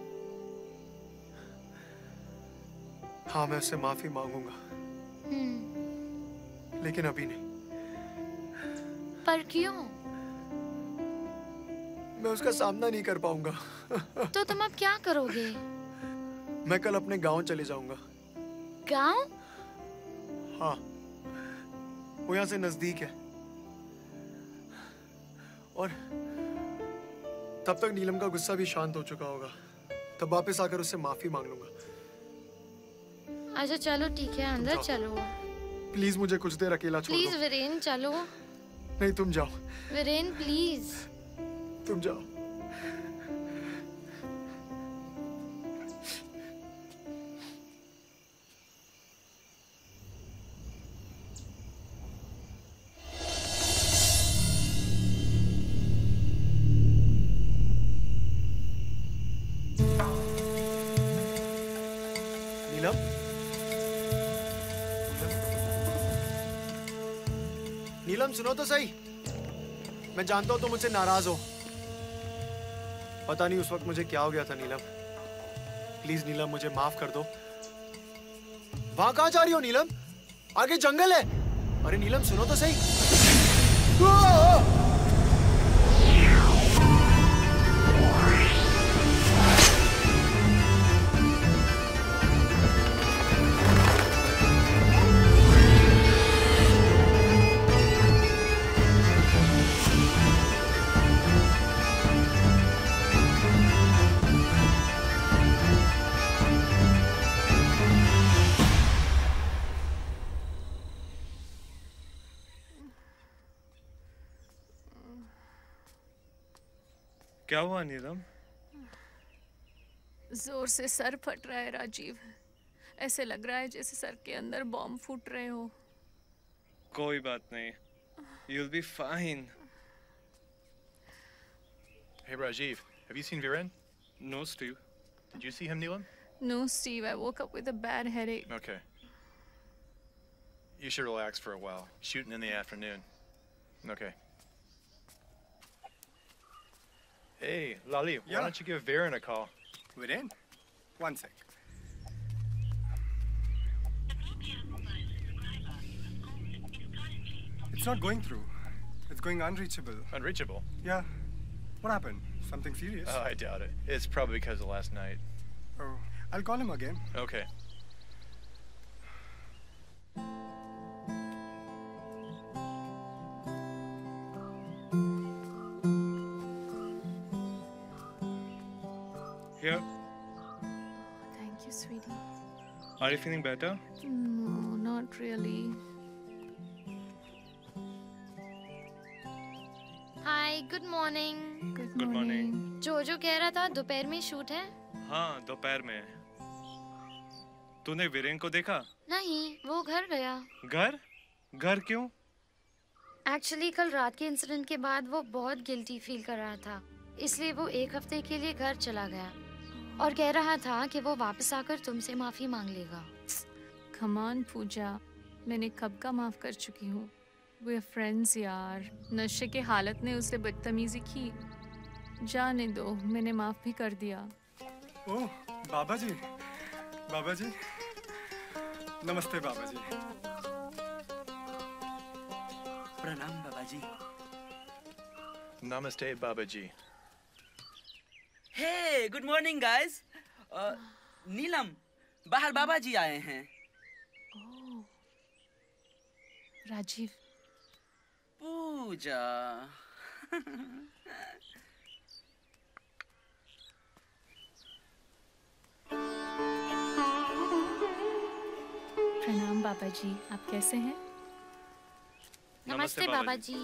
हाँ, मैं उससे माफी मांगूंगा, लेकिन अभी नहीं। पर क्यों? मैं उसका सामना नहीं कर पाऊंगा। तो तुम अब क्या करोगे? मैं कल अपने गांव चले जाऊंगा। गांव? हाँ, वो यहाँ से नजदीक है, और तब तक नीलम का गुस्सा भी शांत हो चुका होगा। तब वापस आकर उससे माफी मांग लूंगा। अच्छा चलो ठीक है, अंदर चलो। प्लीज मुझे कुछ देर अकेला छोड़ दो। प्लीज वीरेन, चलो। नहीं, तुम जाओ। वीरेन प्लीज। तुम जाओ। नीलम, नीलम सुनो तो सही। मैं जानता हूं तुम मुझसे नाराज हो। पता नहीं उस वक्त मुझे क्या हो गया था नीलम। प्लीज नीलम, मुझे माफ कर दो। वहां कहां जा रही हो नीलम? आगे जंगल है। अरे नीलम सुनो तो सही। क्या हुआ नीलम? जोर से सर फट रहा है राजीव। ऐसे लग रहा है जैसे सर के अंदर बॉम्ब फूट रहे हो। कोई बात नहीं, you'll be fine. Hey Rajiv, have you seen Viren? No, Steve. Did you see him, Neelam? No, Steve. I woke up with a bad headache. Okay. You should relax for a while. Shooting in the afternoon. Okay. Hey, Lali, Yeah? why don't you give Viren a call? Viren? One sec. It's not going through. It's going unreachable. Unreachable? Yeah. What happened? Something serious? Oh, I doubt it. It's probably because of last night. Oh, I'll call him again. Okay. Here. Thank you, sweetie. Are you feeling better? No, not really. Hi, good morning. Good morning. Jojo कह रहा था दोपहर में shoot है? हाँ, दोपहर में। तूने वीरेन को देखा? नहीं, वो घर गया। घर? घर क्यों? एक्चुअली कल रात के इंसिडेंट के बाद वो बहुत गिल्टी फील कर रहा था, इसलिए वो एक हफ्ते के लिए घर चला गया और कह रहा था कि वो वापस आकर तुमसे माफी मांग लेगा। Come on, पूजा, मैंने कब का माफ कर चुकी हूँ। We're friends यार। नशे के हालत ने उसे बदतमीजी की, जाने दो, मैंने माफ भी कर दिया। ओह, बाबा जी, बाबा जी, नमस्ते बाबा जी। प्रणाम बाबा जी। Namaste, Babaji. Hey, good morning, guys. Uh, नीलम, बाहर बाबा जी आए हैं। ओह, राजीव। पूजा। प्रणाम बाबा जी, आप कैसे हैं? नमस्ते बाबा जी।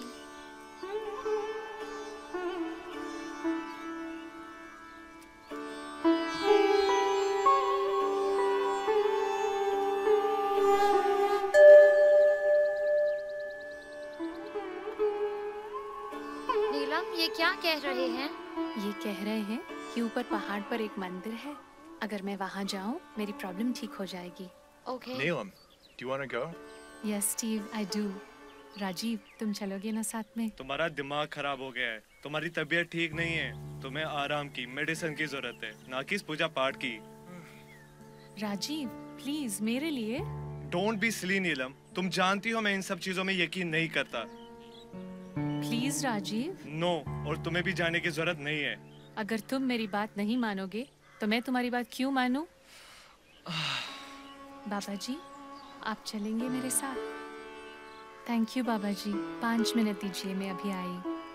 नीलम, ये क्या कह रहे हैं? ये कह रहे हैं कि ऊपर पहाड़ पर एक मंदिर है। अगर मैं वहाँ जाऊँ, मेरी प्रॉब्लम ठीक हो जाएगी। Okay. Neelam, do you want to go? Yes, Steve, I do. Rajiv, तुम चलोगे ना साथ में? तुम्हारा दिमाग खराब हो गया है, तुम्हारी तबीयत ठीक नहीं है, तुम्हें आराम की मेडिसिन की जरूरत है, ना कि पूजा पाठ की। राजीव, प्लीज मेरे लिए। Don't be silly, नीलम। तुम जानती हो मैं इन सब चीजों में यकीन नहीं करता। प्लीज राजीव। नो, और तुम्हें भी जाने की जरूरत नहीं है। अगर तुम मेरी बात नहीं मानोगे, तो मैं तुम्हारी बात क्यों मानूं? बाबा जी, आप चलेंगे मेरे साथ? थैंक यू बाबा जी, पाँच मिनट दीजिए, मैं अभी आई।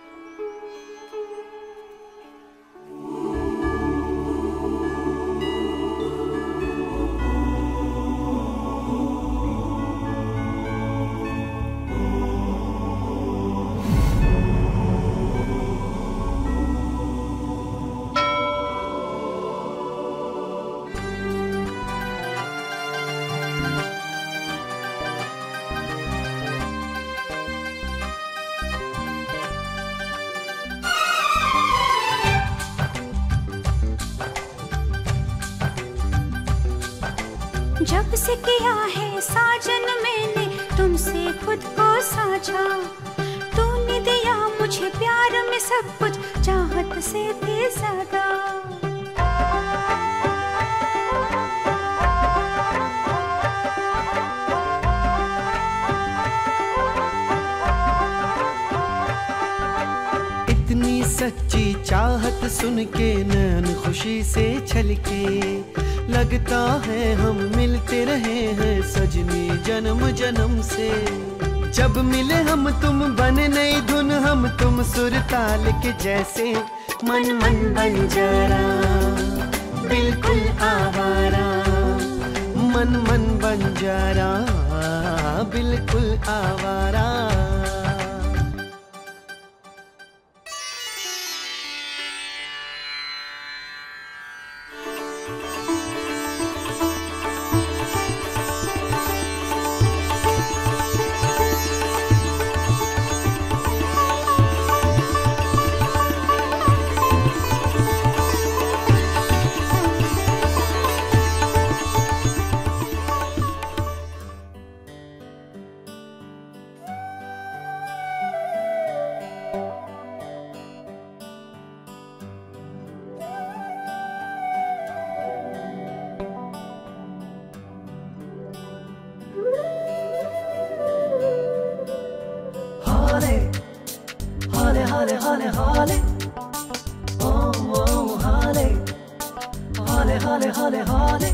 जब से किया है साजन मैंने तुमसे खुद को साझा, तूने दिया मुझे प्यार में सब कुछ, चाहत से भी ज्यादा। इतनी सच्ची चाहत सुन के नैन खुशी से छलके, लगता है हम मिलते रहे हैं सजनी जन्म जन्म से। जब मिले हम तुम बने नई धुन, हम तुम सुर ताल के जैसे। मन मन बंजारा बिल्कुल आवारा, मन मन बंजारा बिल्कुल आवारा। Holly, holly, holly, oh, oh, holly, holly, holly, holly, holly,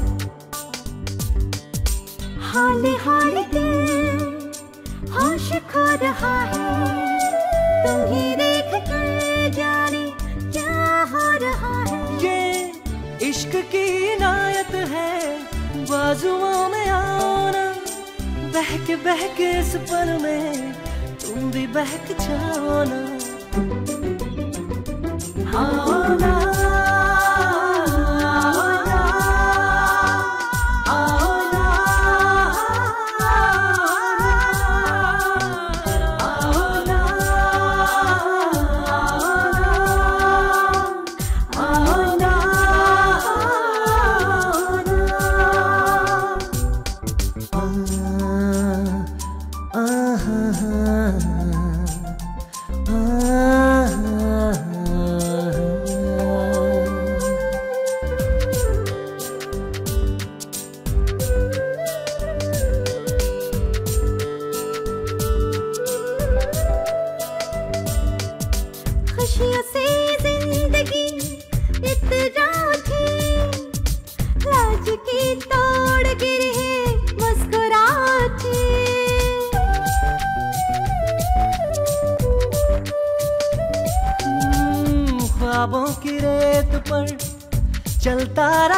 हाली हाली दिल होश खो रहा है, तुम ही देख कर जाने क्या हो रहा है। ये इश्क की इनायत है, बाजुओं में आना, बहके बहके इस पल में तुम भी बहक जाओ ना। आओ ना,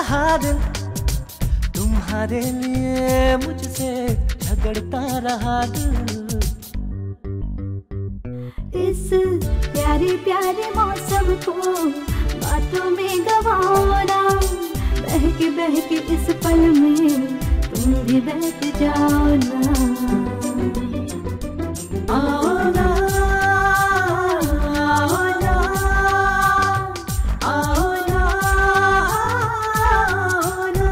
रहा दिल, तुम्हारे लिए मुझसे झगड़ता रहा दिल। इस प्यारे प्यारे मौसम को बातों में गवाना, बहके बहके इस पल में तुम भी बैठ जाओ ना। आओ ना, आओ ना, आओ ना, आओ ना।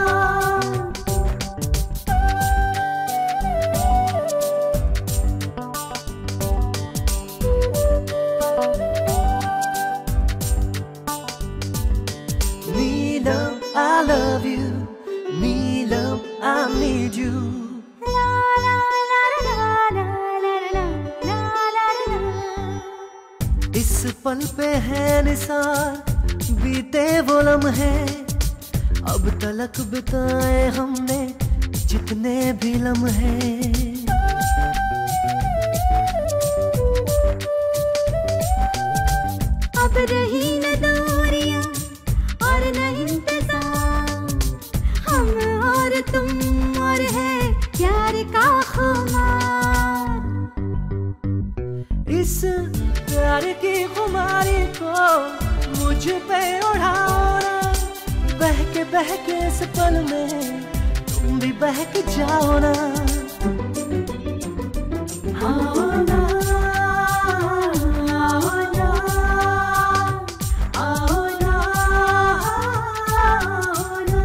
Neelam, I love you. Neelam, I need you. इस पल पे है निसार बीते वो लम्हे, अब तलक बिताए हमने जितने भी लम्हे। अब रही न दूरियां और न इंतजार, हम और तुम और है प्यार का खुमार। इस प्यार की खुमारी को मुझ पे उड़ाओ ना, बहके बहके इस पल में तुम भी बहक जाओ ना। आओ ना, आओ ना, आओ ना, आओ ना।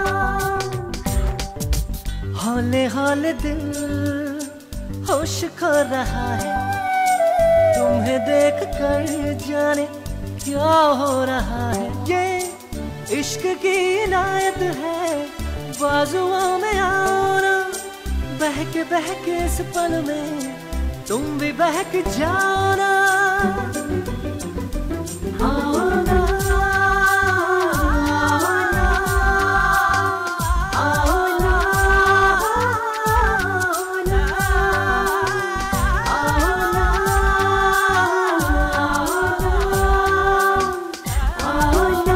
हौले हौले दिल होश खो रहा है, तुम्हें देख कर जाने क्या हो रहा है। ये इश्क की इनायत है, बाजुओं में आओ ना, बहके बहके इस पल में तुम भी बहक जाओ ना। आओ ना, आओ ना, आओ ना, आओ ना, आओ ना,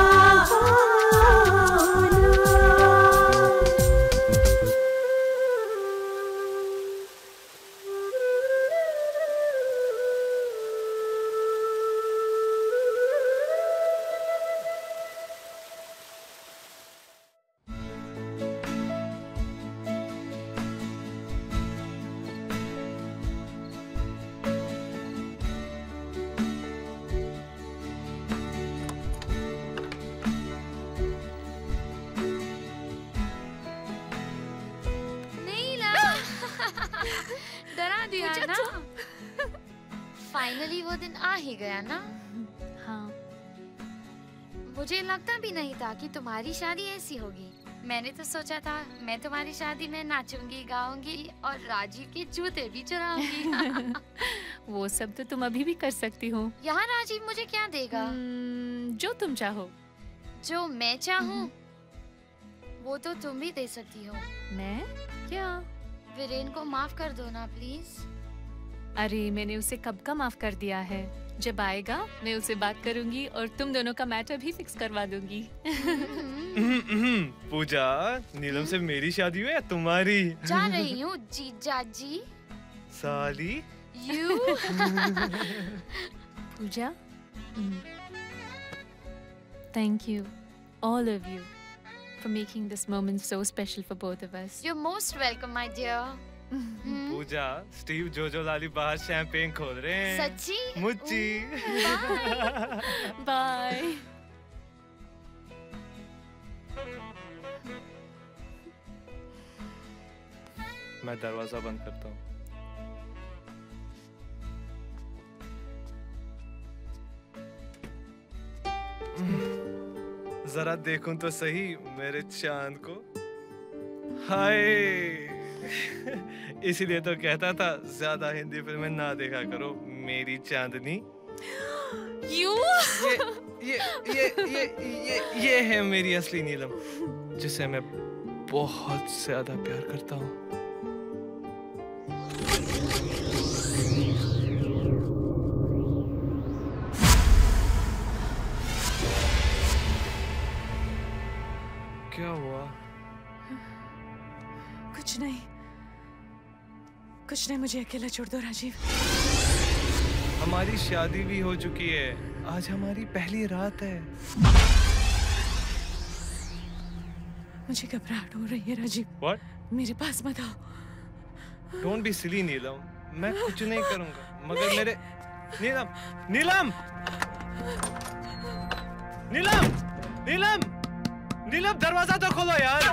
डरा दिया ना। फाइनली वो दिन आ ही गया ना। हाँ, मुझे लगता भी नहीं था कि तुम्हारी शादी ऐसी होगी। मैंने तो सोचा था मैं तुम्हारी शादी में नाचूंगी, गाऊंगी और राजीव के जूते भी चुराऊंगी। वो सब तो तुम अभी भी कर सकती हो। यहाँ राजीव मुझे क्या देगा? जो तुम चाहो। जो मैं चाहूँ वो तो तुम भी दे सकती हो। मैं क्या? वीरेन को माफ कर दो ना प्लीज। अरे मैंने उसे कब का माफ कर दिया है। जब आएगा मैं उसे बात करूंगी और तुम दोनों का मैटर भी फिक्स करवा दूंगी। पूजा, नीलम से मेरी शादी हुई या तुम्हारी? जा रही हूँ जीजा जी। साली you. Puja, thank you, all of you, for making this moment so special for both of us. You're most welcome, my dear. Puja, Steve Jojo Lali बाहर शैंपेन खोल रहे हैं। सच्ची? मुच्ची। बाय। मैं दरवाजा बंद करता हूँ। जरा देखूं तो सही मेरे चांद को। हाय। इसीलिए तो कहता था ज्यादा हिंदी फिल्में ना देखा करो मेरी चांदनी। यू? ये ये ये ये ये ये है मेरी असली नीलम, जिसे मैं बहुत ज्यादा प्यार करता हूँ। क्या हुआ? कुछ नहीं, कुछ नहीं, मुझे अकेला छोड़ दो राजीव। हमारी शादी भी हो चुकी है, आज हमारी पहली रात है। मुझे घबराहट हो रही है राजीव। What? मेरे पास मत आओ। Don't be silly नीलम, मैं कुछ नहीं करूंगा, मगर मेरे नीलम, नीलम, नीलम, नीलम, नीलम दरवाजा तो खोलो यार।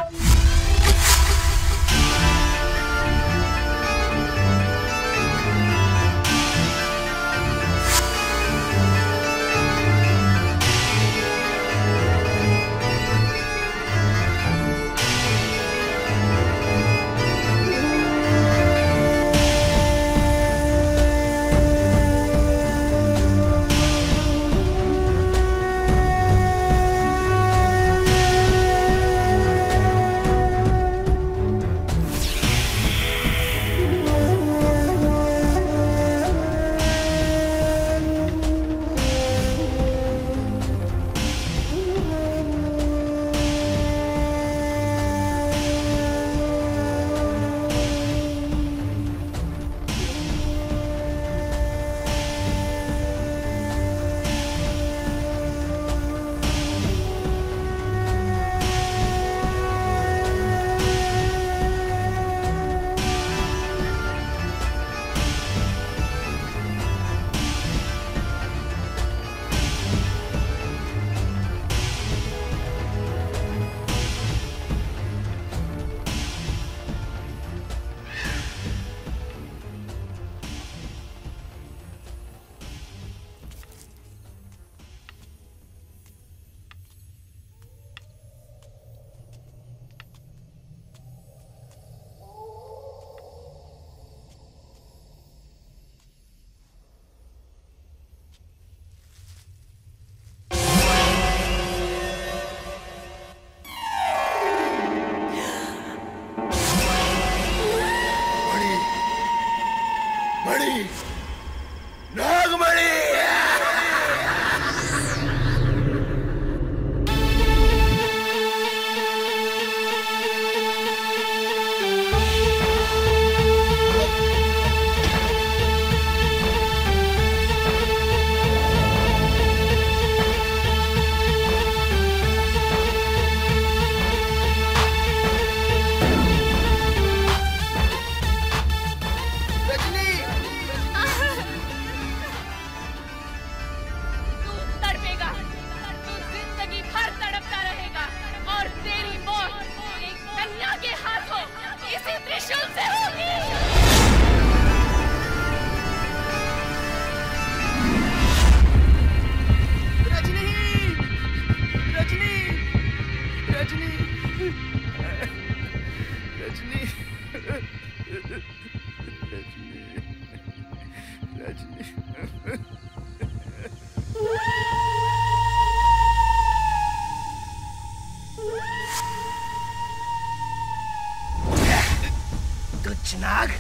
नाग,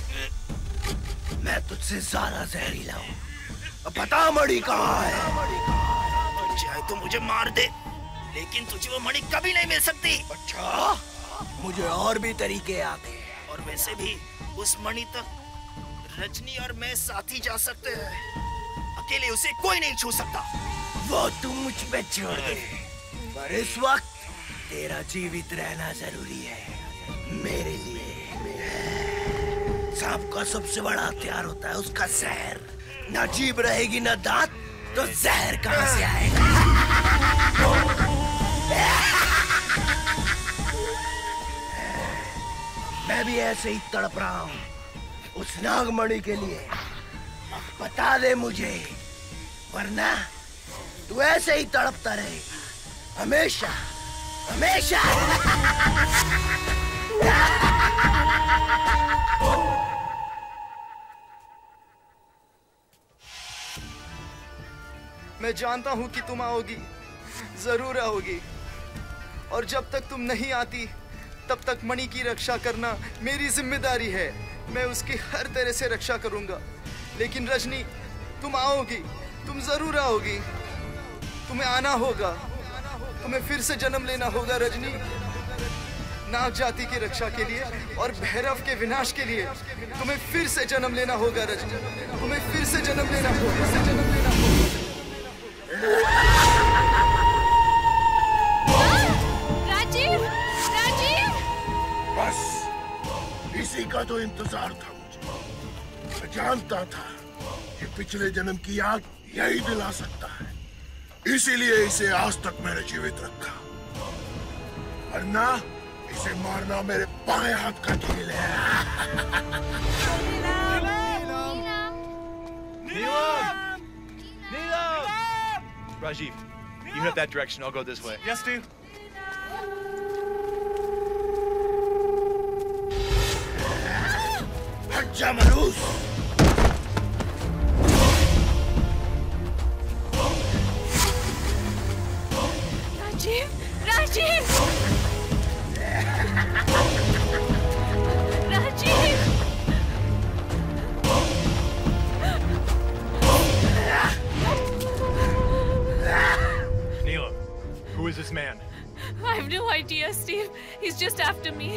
मैं तुझसे ज्यादा जहरीला हूँ। अब बता मणि कहाँ है? चाहे तो मुझे मार दे, लेकिन तुझे वो मणि कभी नहीं मिल सकती। अच्छा, मुझे और भी तरीके आते हैं। और वैसे भी उस मणि तक रजनी और मैं साथ ही जा सकते हैं, अकेले उसे कोई नहीं छू सकता। वो तू मुझ पे छोड़ दे, पर इस वक्त तेरा जीवित रहना जरूरी है मेरे लिए। सांप का सबसे बड़ा हथियार होता है उसका जहर। ना जीभ रहेगी ना दांत, तो जहर कहाँ से आएगा? मैं भी ऐसे ही तड़प रहा हूँ उस नागमणि के लिए। अब बता दे मुझे, वरना तू ऐसे ही तड़पता रहेगा हमेशा हमेशा। मैं जानता हूँ कि तुम आओगी, जरूर आओगी, और जब तक तुम नहीं आती तब तक मणि की रक्षा करना मेरी जिम्मेदारी है। मैं उसकी हर तरह से रक्षा करूंगा। लेकिन रजनी, तुम आओगी, तुम जरूर आओगी। तुम्हें आना होगा, तुम्हें फिर से जन्म लेना होगा रजनी। नाग जाति की रक्षा के लिए और भैरव के विनाश के लिए तुम्हें फिर से जन्म लेना होगा रजनी। तुम्हें फिर से जन्म लेना होगा, से जन्म लेना होगा। राजीव, राजीव! बस इसी का तो इंतजार था मुझे। मैं जानता था कि पिछले जन्म की याद यही दिला सकता है, इसीलिए इसे आज तक मैंने जीवित रखा। वरना इसे मारना मेरे बाएं हाथ का खेल है। Neelam! Neelam! Rajiv, you head that direction. I'll go this way. Yes, Steve. हट जा मरूस! Rajiv, Rajiv! Rajiv! Neelam, who is this man? I have no idea, Steve. He's just after me.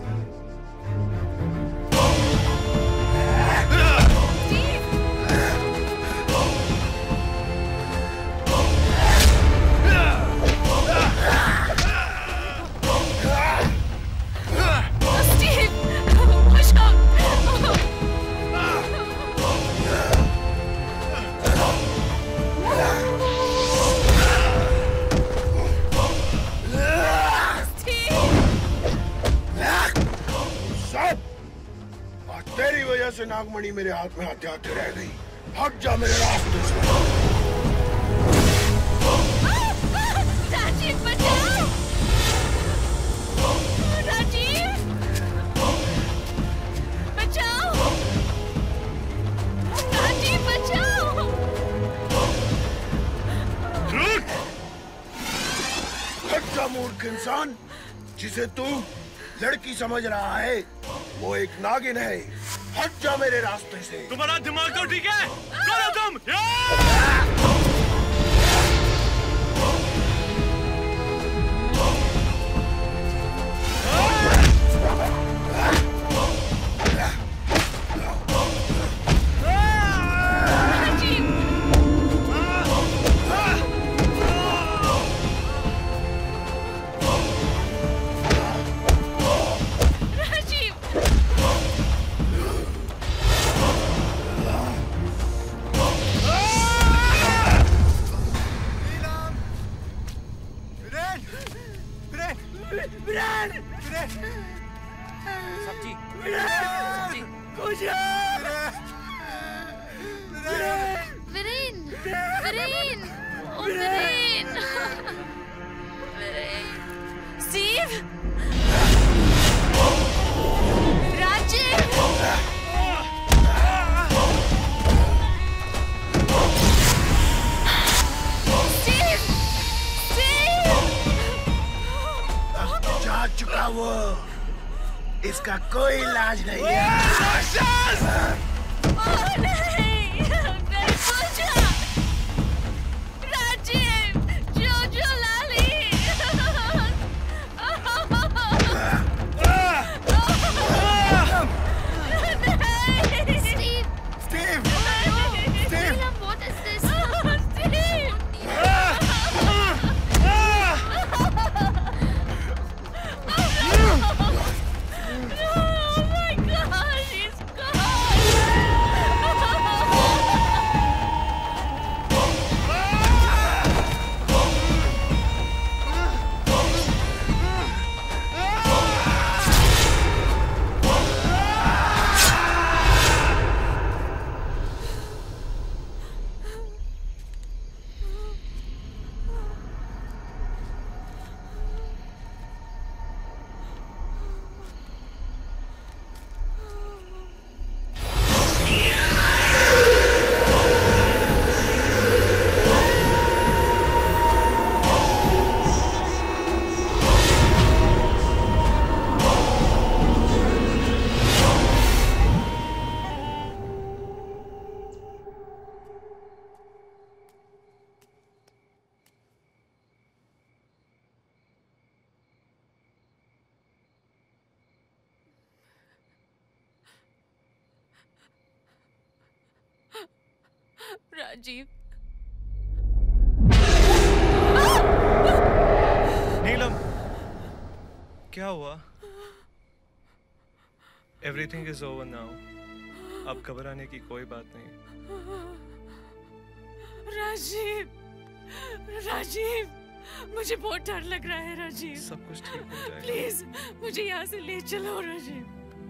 तेरी वजह से नागमणि मेरे हाथ में आते आते रह गई। हट जा मेरे रास्ते से। राजीव बचाओ! राजीव बचाओ! राजीव बचाओ! हट जा मूर्ख इंसान, जिसे तू लड़की समझ रहा है वो एक नागिन है। हट जा मेरे रास्ते से। तुम्हारा दिमाग तो ठीक है? करो तुम! सब्जी सब्जी वीरेन, वीरेन, ओ Viren, Viren, Steve, Rajiv, Steve, Steve, अब जा चुका वो, इसका कोई इलाज नहीं है। ओह नहीं, मेरी पूजा, राजीव, जोजो लाली, Steve, Steve, Steve, what is this? Steve, oh my God, he's Rajiv. नीलम, क्या हुआ? Everything is over now. अब घबराने की कोई बात नहीं। राजीव, राजीव, मुझे बहुत डर लग रहा है राजीव। सब कुछ ठीक हो जाएगा। प्लीज मुझे यहाँ से ले चलो राजीव।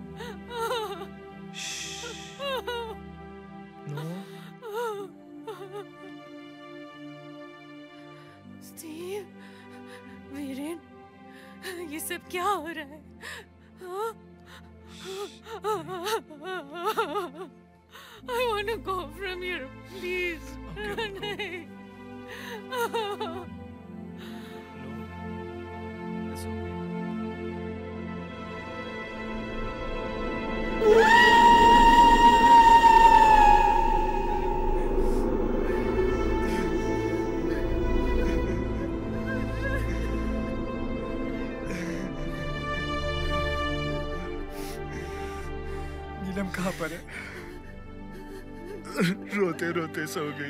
नो। स्टीव, वीरेन, ये सब क्या हो रहा है? I want to go from here, please. नहीं। नीलम कहाँ पर है? रोते रोते सो गई।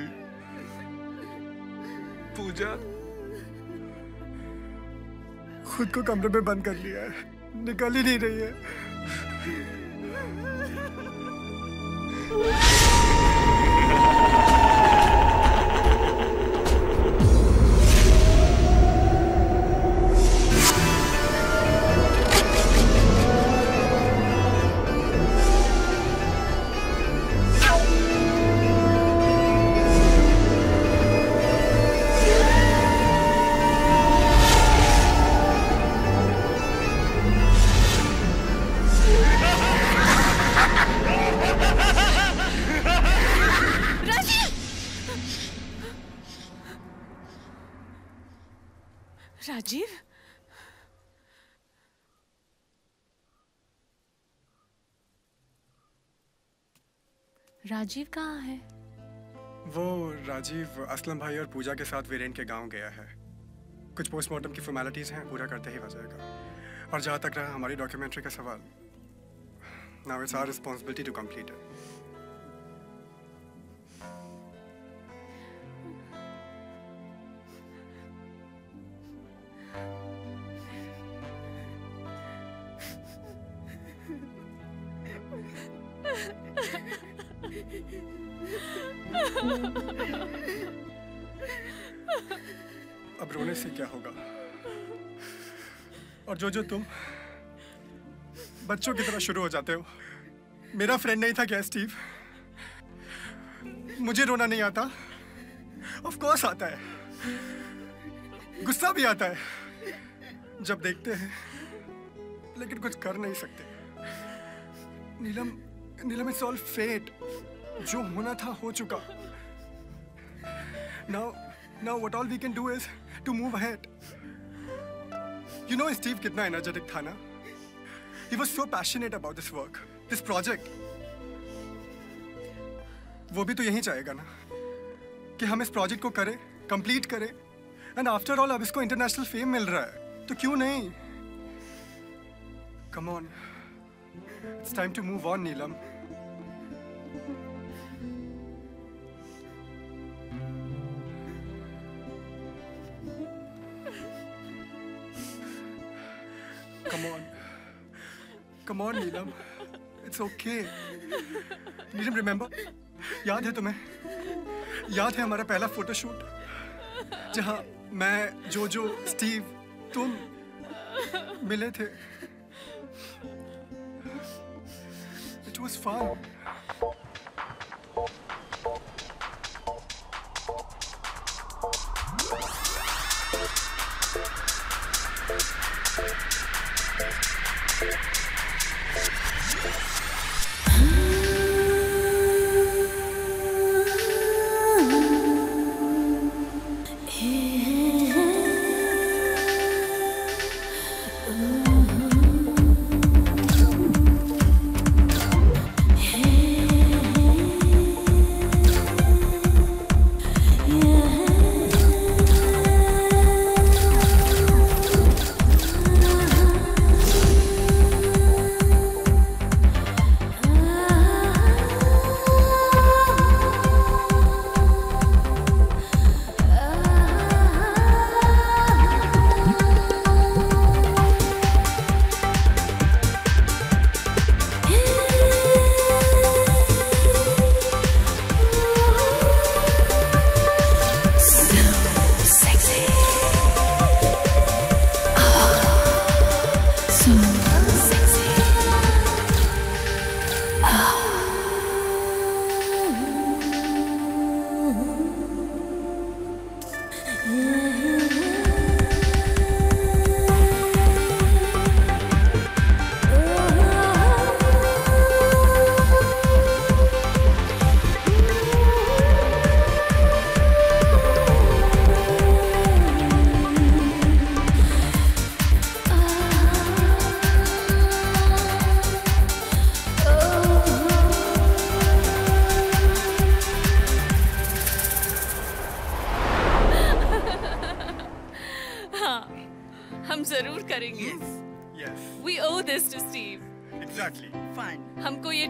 पूजा खुद को कमरे में बंद कर लिया है, निकल ही नहीं रही है। राजीव, राजीव कहाँ है? वो राजीव असलम भाई और पूजा के साथ वीरेन के गांव गया है। कुछ पोस्टमार्टम की फॉर्मेलिटीज हैं, पूरा करते ही आ जाएगा। और जहाँ तक रहा हमारी डॉक्यूमेंट्री का सवाल, now it's our responsibility to complete it. अब रोने से क्या होगा? और जो जो तुम बच्चों की तरह शुरू हो जाते हो। मेरा फ्रेंड नहीं था क्या स्टीव? मुझे रोना नहीं आता? ऑफ कोर्स आता है, गुस्सा भी आता है जब देखते हैं, लेकिन कुछ कर नहीं सकते। Neelam, Neelam, it's all fate. जो होना था हो चुका। Now, now what all we can do is to move ahead. You know Steve कितना energetic था ना? He was so passionate about this work, this project. वो भी तो यही चाहेगा ना कि हम इस प्रोजेक्ट को करें, कंप्लीट करें, एंड आफ्टर ऑल अब इसको इंटरनेशनल फेम मिल रहा है, तो क्यों नहीं? Come on, it's time to move on, Neelam. Come on. Come on, Neelam. It's okay. Neelam, remember? याद है तुम्हें? याद है हमारा पहला फोटोशूट? जहाँ मैं, जोजो, स्टीव, तुम मिले थे? It was fun. Hey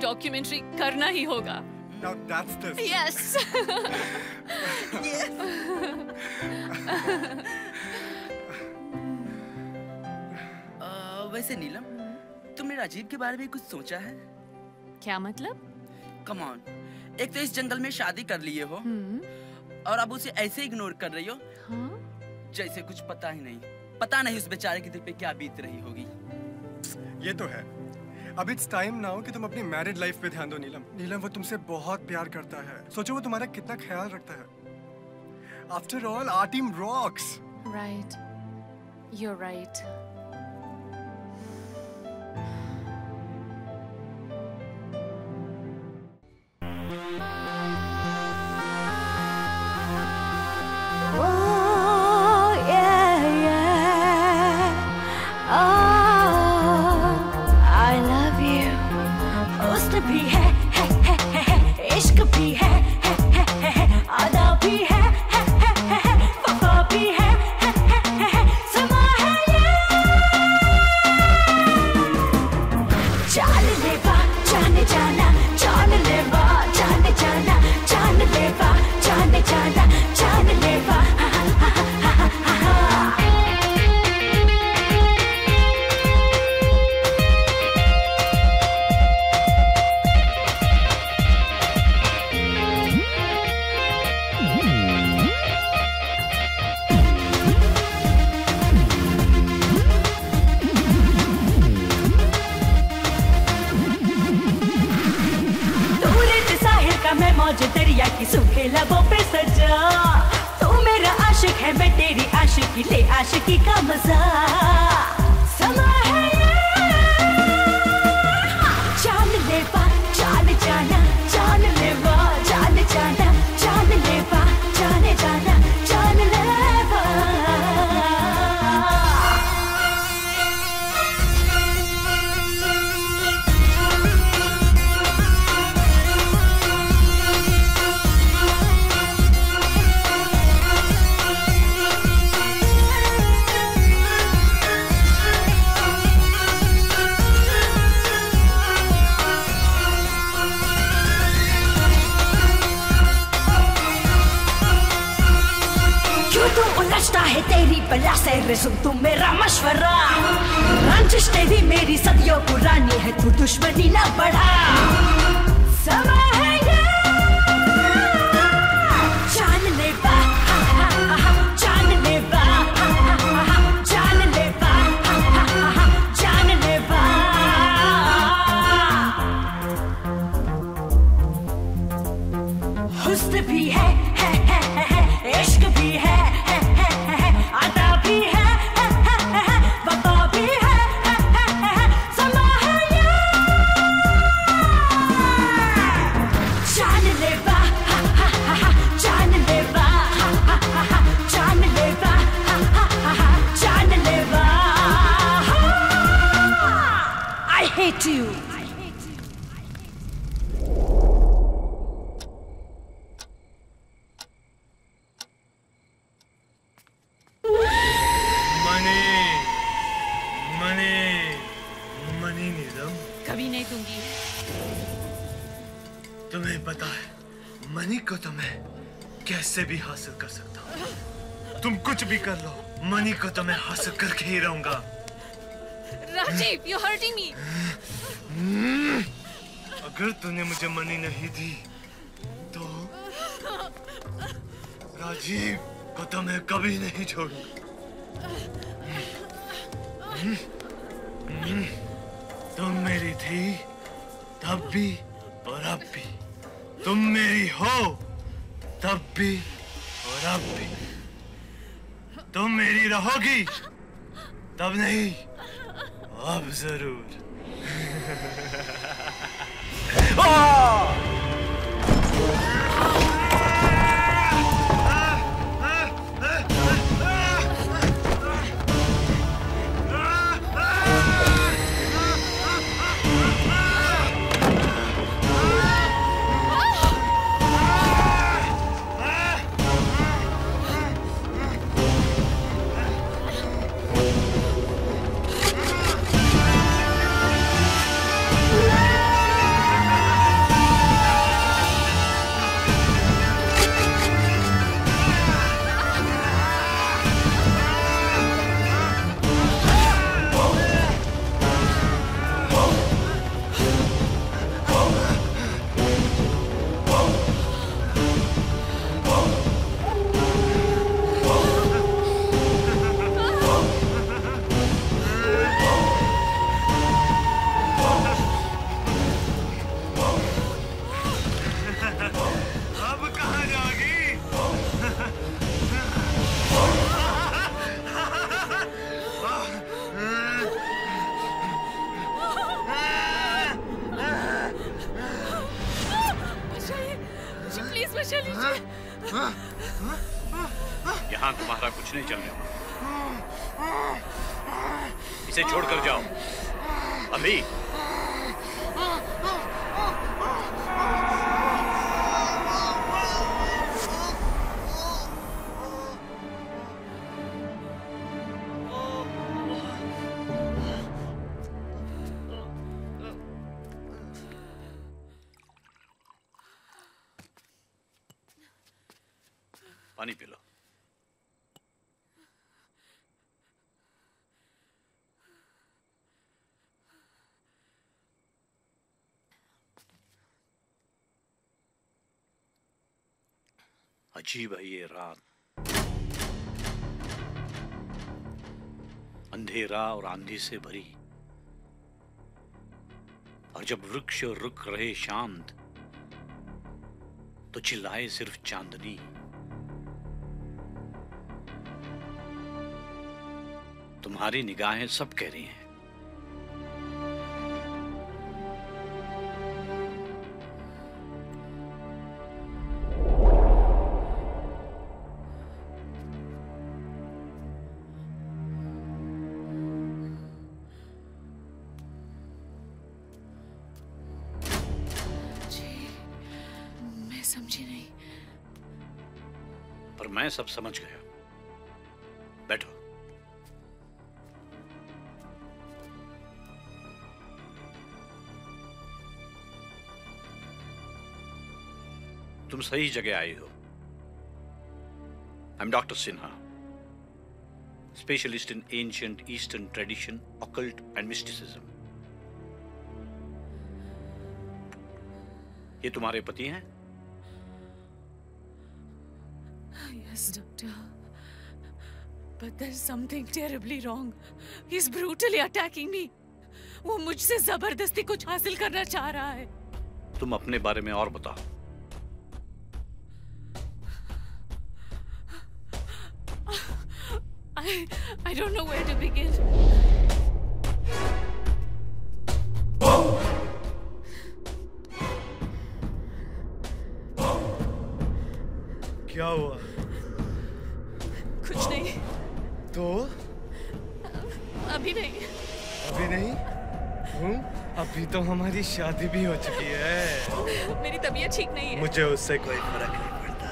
documentary करना ही होगा। Now that's the Yes. Yes. uh, वैसे नीलम, तुमने राजीव के बारे में कुछ सोचा है? क्या मतलब? Come on, एक तो इस जंगल में शादी कर लिए हो और अब उसे ऐसे इग्नोर कर रही हो हाँ? जैसे कुछ पता ही नहीं। पता नहीं उस बेचारे के दिल पे क्या बीत रही होगी। ये तो है। अब इट्स टाइम नाउ कि तुम अपनी मैरिड लाइफ पे ध्यान दो नीलम। नीलम वो तुमसे बहुत प्यार करता है। सोचो वो तुम्हारा कितना ख्याल रखता है। After all our team rocks. Right. You're right. Oh, yeah, yeah. Oh, I love you. हुस्न भी है, है, है, है, है, इश्क भी है, है, है, है, है, अदा भी है, है, है, है, है, वफा भी है, है, है, है, है, समा है ये। जान ले बा, जाने जाना, जान ले बा, जाने जाना, जान ले बा, जाने जाना, जान ले बा। मैं मौज दरिया की सूखे लबों पे सजा, तू मेरा आशिक है मैं तेरी आशिकी, ले आशिकी का मजा। समा है ये, जान ले बा, जान जाना, जान ले बा, जान जाना, जान ले बा, जाने जाना, जान ले बा। उलझता है तेरी बला से रे, सुन तू मेरा मशवरा। रंजिश तेरी मेरी सदियों पुरानी है, तू दुश्मनी ना बढ़ा। समा है ये, जान ले बा, जान ले बा, जान ले बा, जान ले बा। हुस्न भी है, है, है, है, है, इश्क भी है, अदा भी है, है, है, है, वफा भी है, है, है, है, समा है ये। जान ले बा, जान ले बा, जान ले बा, जान ले बा। I hate you. कभी नहीं दूंगी। तुम्हें पता है मनी को तो मैं कैसे भी हासिल कर सकता हूँ। तुम कुछ भी कर लो, मनी को तो मैं हासिल करके ही रहूंगा। Rajiv, you're hurting me. अगर तूने मुझे मनी नहीं दी तो राजीव को तो मैं कभी नहीं छोड़ूंगा। तुम मेरी थी तब भी और अब भी, तुम मेरी हो तब भी और अब भी, तुम मेरी रहोगी तब नहीं, अब जरूर। बचा लीजिए। यहाँ तुम्हारा कुछ नहीं चलने वाला। इसे छोड़कर जाओ अभी। पानी पी लो। अजीब है ये रात, अंधेरा और आंधी से भरी। और जब वृक्ष रुक रहे शांत तो चिल्लाए सिर्फ चांदनी। तुम्हारी निगाहें सब कह रही हैं समझी नहीं। पर मैं सब समझ गया। बैठो। तुम सही जगह आई हो। I am doctor Sinha, specialist in ancient eastern tradition, occult and mysticism. ये तुम्हारे पति हैं? Yes, doctor. But there's something terribly wrong. He's brutally attacking me. वो मुझसे जबरदस्ती कुछ हासिल करना चाह रहा है। तुम अपने बारे में और बताओ। I I don't know where to begin. क्या हुआ? कुछ नहीं। तो? अभी नहीं। अभी नहीं? हूँ? अभी तो हमारी शादी भी हो चुकी है। मेरी तबीयत ठीक नहीं है। मुझे उससे कोई फर्क नहीं पड़ता।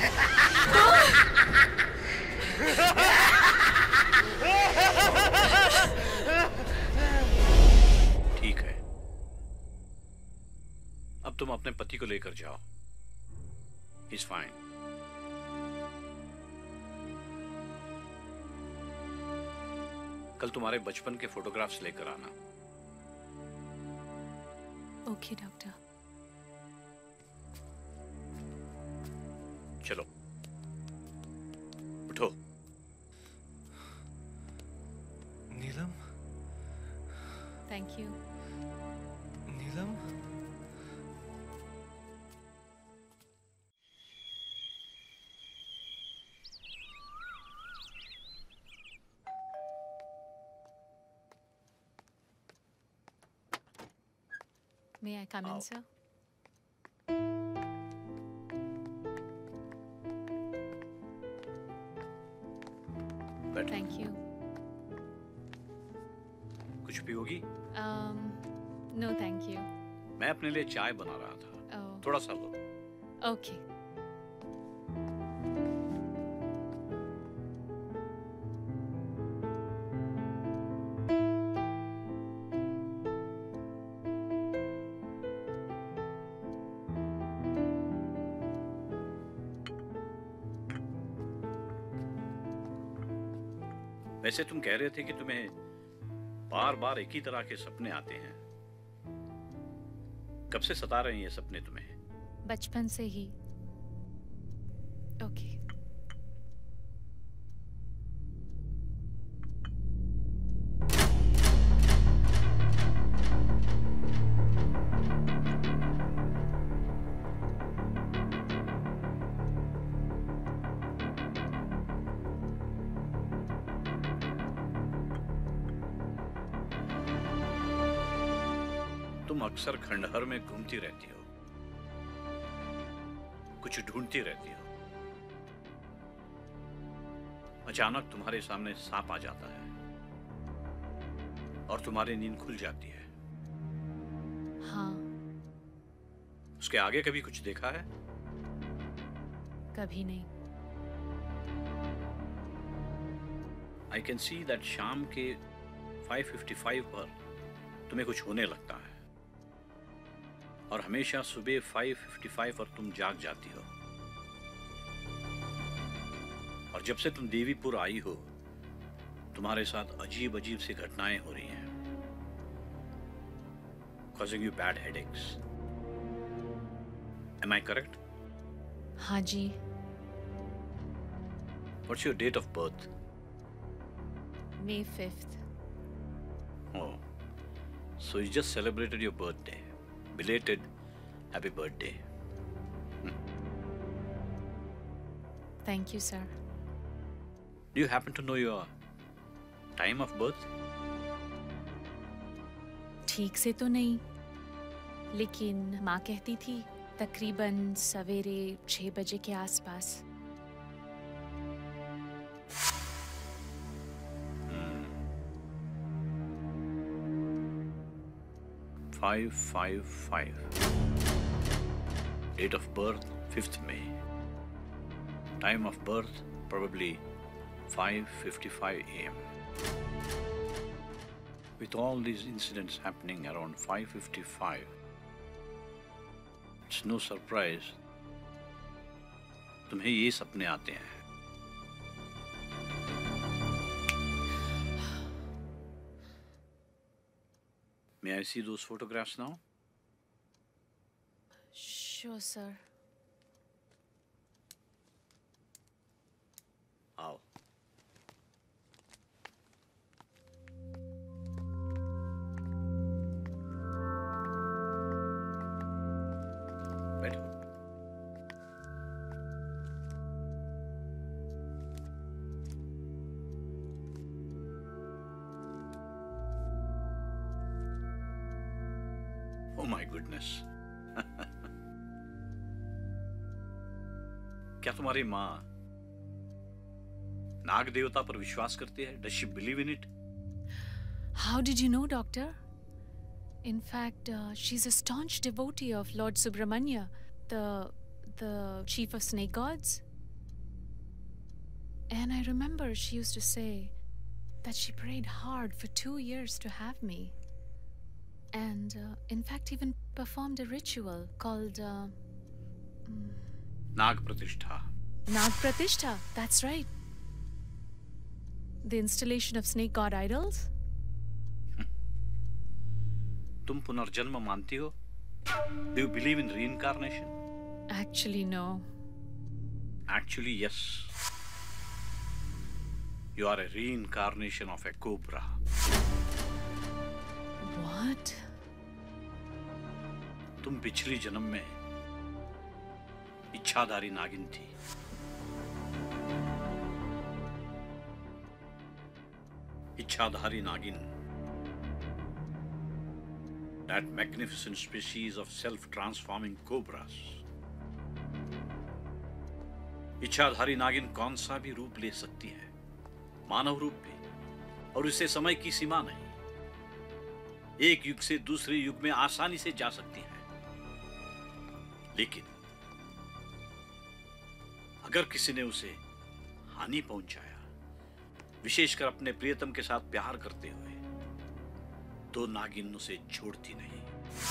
ठीक है, अब तुम अपने पति को लेकर जाओ। He's fine. कल तुम्हारे बचपन के फोटोग्राफ्स लेकर आना। Okay doctor. चलो उठो। Neelam. Thank you. Neelam. May I come in, sir? Thank you. कुछ पियोगी? Um, no, thank you. मैं अपने लिए चाय बना रहा था। Oh. थोड़ा सा लो। Okay. वैसे तुम कह रहे थे कि तुम्हें बार बार एक ही तरह के सपने आते हैं। कब से सता रहे हैं ये सपने तुम्हें? बचपन से ही। ओके। तुम अक्सर खंडहर में घूमती रहती हो। कुछ ढूंढती रहती हो। अचानक तुम्हारे सामने सांप आ जाता है और तुम्हारी नींद खुल जाती है। हाँ। उसके आगे कभी कुछ देखा है? कभी नहीं। आई कैन सी दैट शाम के फाइव फिफ्टी फाइव पर तुम्हें कुछ होने लगता है और हमेशा सुबह फाइव फिफ्टी फाइव पर तुम जाग जाती हो। और जब से तुम देवीपुर आई हो तुम्हारे साथ अजीब अजीब सी घटनाएं हो रही हैं, causing you bad headaches. Am I correct? हाँ जी। What's your date of birth? May fifth. Oh, so you just celebrated your birthday. Belated happy birthday. Hmm. Thank you, sir. Do you happen to know your time of birth? ठीक से तो नहीं, लेकिन माँ कहती थी तकरीबन सवेरे छह बजे के आसपास। Five five five. Date of birth fifth May. Time of birth probably five fifty-five a m With all these incidents happening around five fifty-five, it's no surprise तुम्हें ये सपने आते हैं। May I see those photographs now? Sure, sir. आओ। बैठो। Oh my goodness. क्या तुम्हारी माँ नाग देवता पर विश्वास करती है? Does she believe in it? How did you know, doctor? In fact, uh, she's a staunch devotee of Lord Subramanya, the the chief of snake gods. And I remember she used to say that she prayed hard for two years to have me. And uh, in fact even performed a ritual called uh, Nag Pratishtha. Nag Pratishtha, that's right. The installation of snake god idols. तुम पुनर्जन्म मानती हो? Do you believe in reincarnation? Actually, no. Actually, yes. You are a reincarnation of a cobra. What? तुम पिछली जन्म में इच्छाधारी नागिन थी। इच्छाधारी नागिन, that magnificent species of self-transforming cobras. इच्छाधारी नागिन कौन सा भी रूप ले सकती है, मानव रूप भी, और इसे समय की सीमा नहीं। एक युग से दूसरे युग में आसानी से जा सकती है। लेकिन अगर किसी ने उसे हानि पहुंचाया, विशेषकर अपने प्रियतम के साथ प्यार करते हुए, तो नागिन उसे छोड़ती नहीं।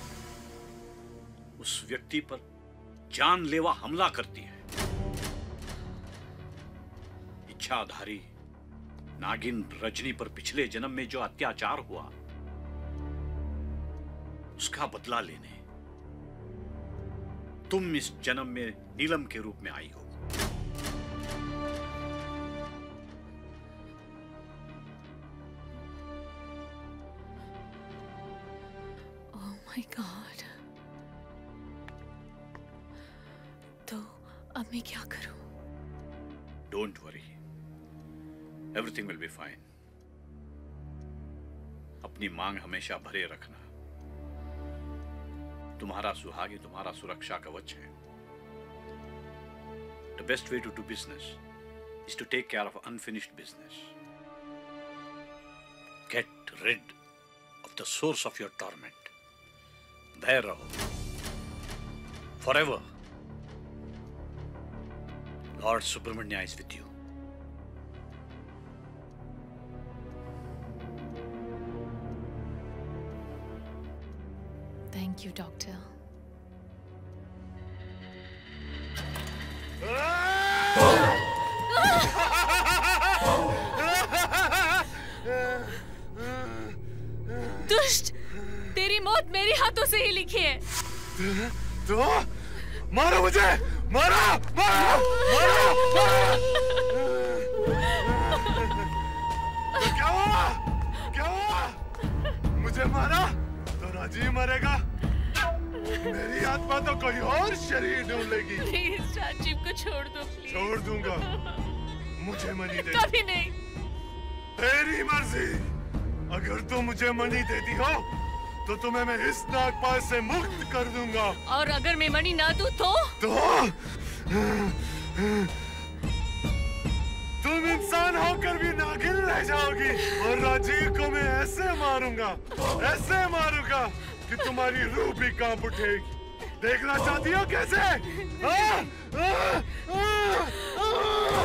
उस व्यक्ति पर जानलेवा हमला करती है। इच्छाधारी नागिन रजनी पर पिछले जन्म में जो अत्याचार हुआ, उसका बदला लेने तुम इस जन्म में नीलम के रूप में आई हो। Oh my God. तो अब मैं क्या करूं? Don't worry. Everything will be fine. अपनी मांग हमेशा भरे रखना। तुम्हारा सुहागी तुम्हारा सुरक्षा कवच है। best way to do business is to take care of unfinished business. Get rid of the source of your torment. There raho. Forever. Lord Subramanya is with you. Thank you, Doctor. दुष्ट, तेरी मौत मेरे हाथों से ही लिखी है। तो मारो मुझे, मारो, मारो, मारो, मारो। तो क्या हुआ? क्या हुआ? मुझे मारा तो राजीव मरेगा। मेरी आत्मा तो कोई और शरीर ढूंढ लेगी। प्लीज राजीव को छोड़ दो प्लीज। छोड़ दूंगा। मुझे मनी दे। कभी नहीं। तेरी मर्जी। अगर तुम मुझे मनी देती हो तो तुम्हें मैं इस नागपाल से मुक्त कर दूंगा। और अगर मैं मनी ना दूं तो? तो तुम इंसान होकर भी नागिन रह जाओगी और राजीव को मैं ऐसे मारूंगा, ऐसे मारूंगा कि तुम्हारी रूह भी कांप उठेगी। देखना चाहती हो कैसे? आ, आ, आ, आ,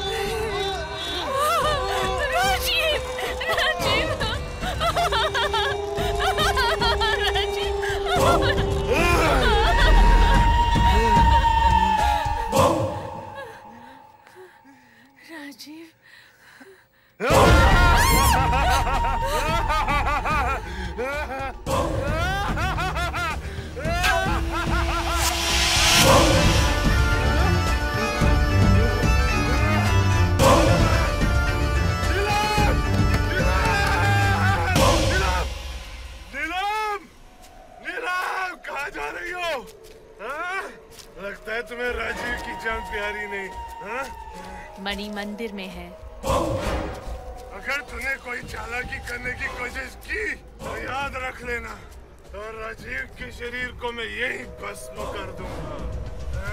राजीव, राजीव, राजीव, लगता है तुम्हें राजीव की जान प्यारी नहीं, हाँ? मणि मंदिर में है। अगर तूने कोई चालाकी करने की कोशिश की तो याद रख लेना, तो राजीव के शरीर को मैं यही भस्म कर दूंगा।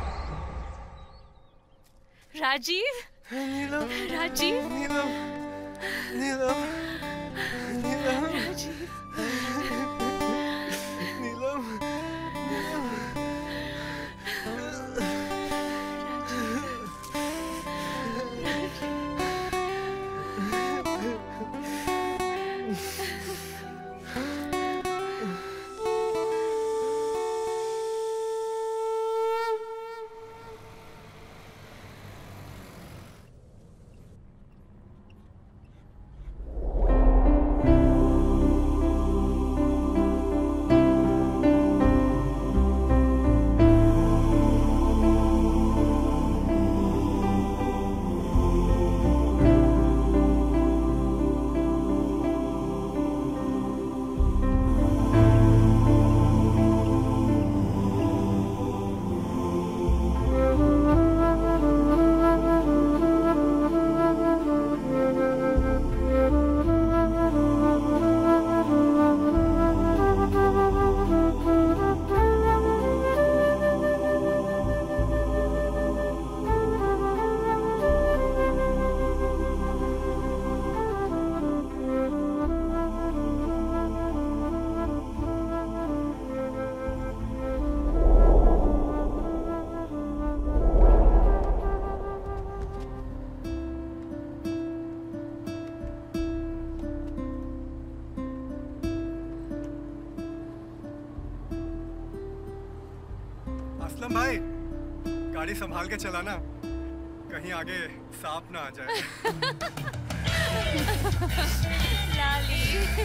राजीव, नीलम, राजीव, नीलम, नीलम, नीलम, नीलम, असलम भाई, गाड़ी संभाल के चलाना, कहीं आगे सांप ना आ जाए। लाली।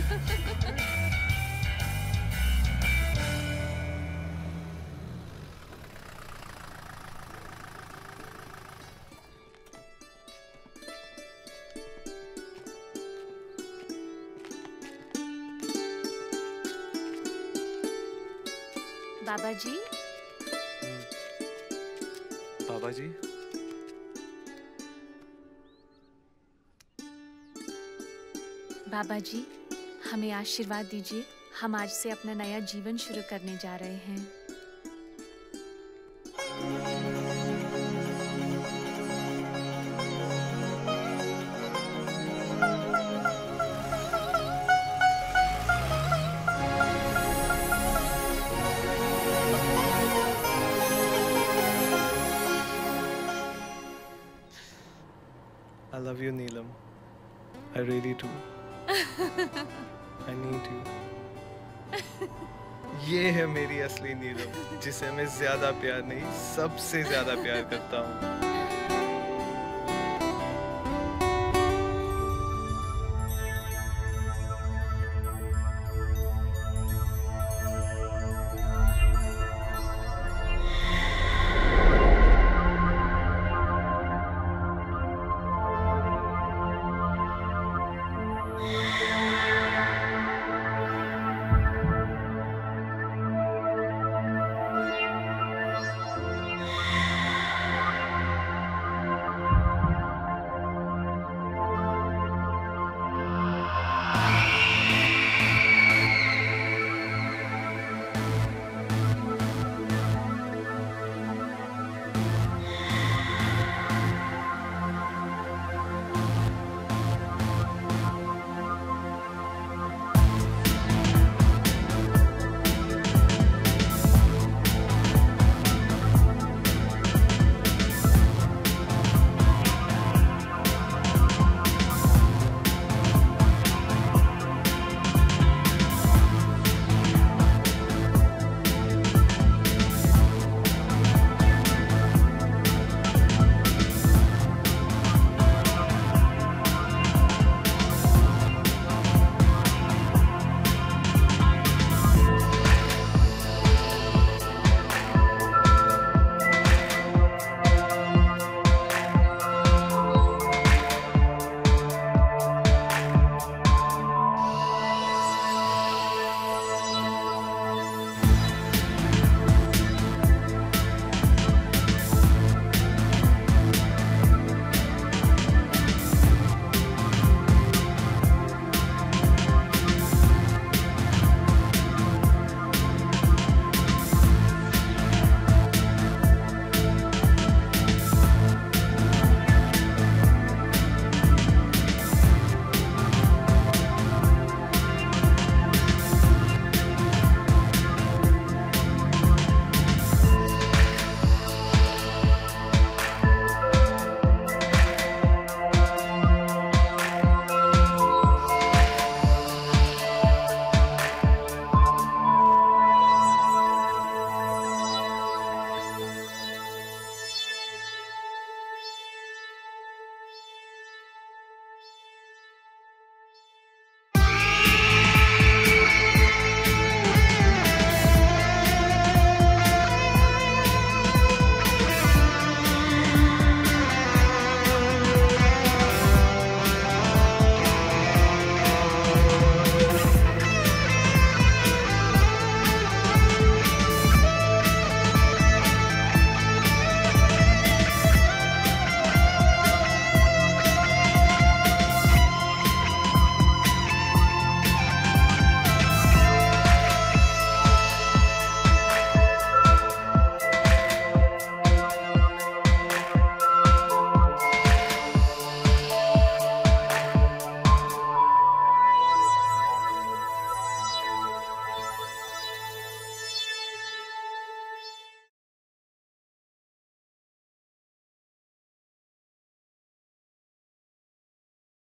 बाबा जी, बाबा जी, बाबा जी, हमें आशीर्वाद दीजिए। हम आज से अपना नया जीवन शुरू करने जा रहे हैं। I love you, Neelam. I really do. I need you. ये है मेरी असली नीलम, जिसे मैं ज्यादा प्यार नहीं, सबसे ज्यादा प्यार करता हूँ।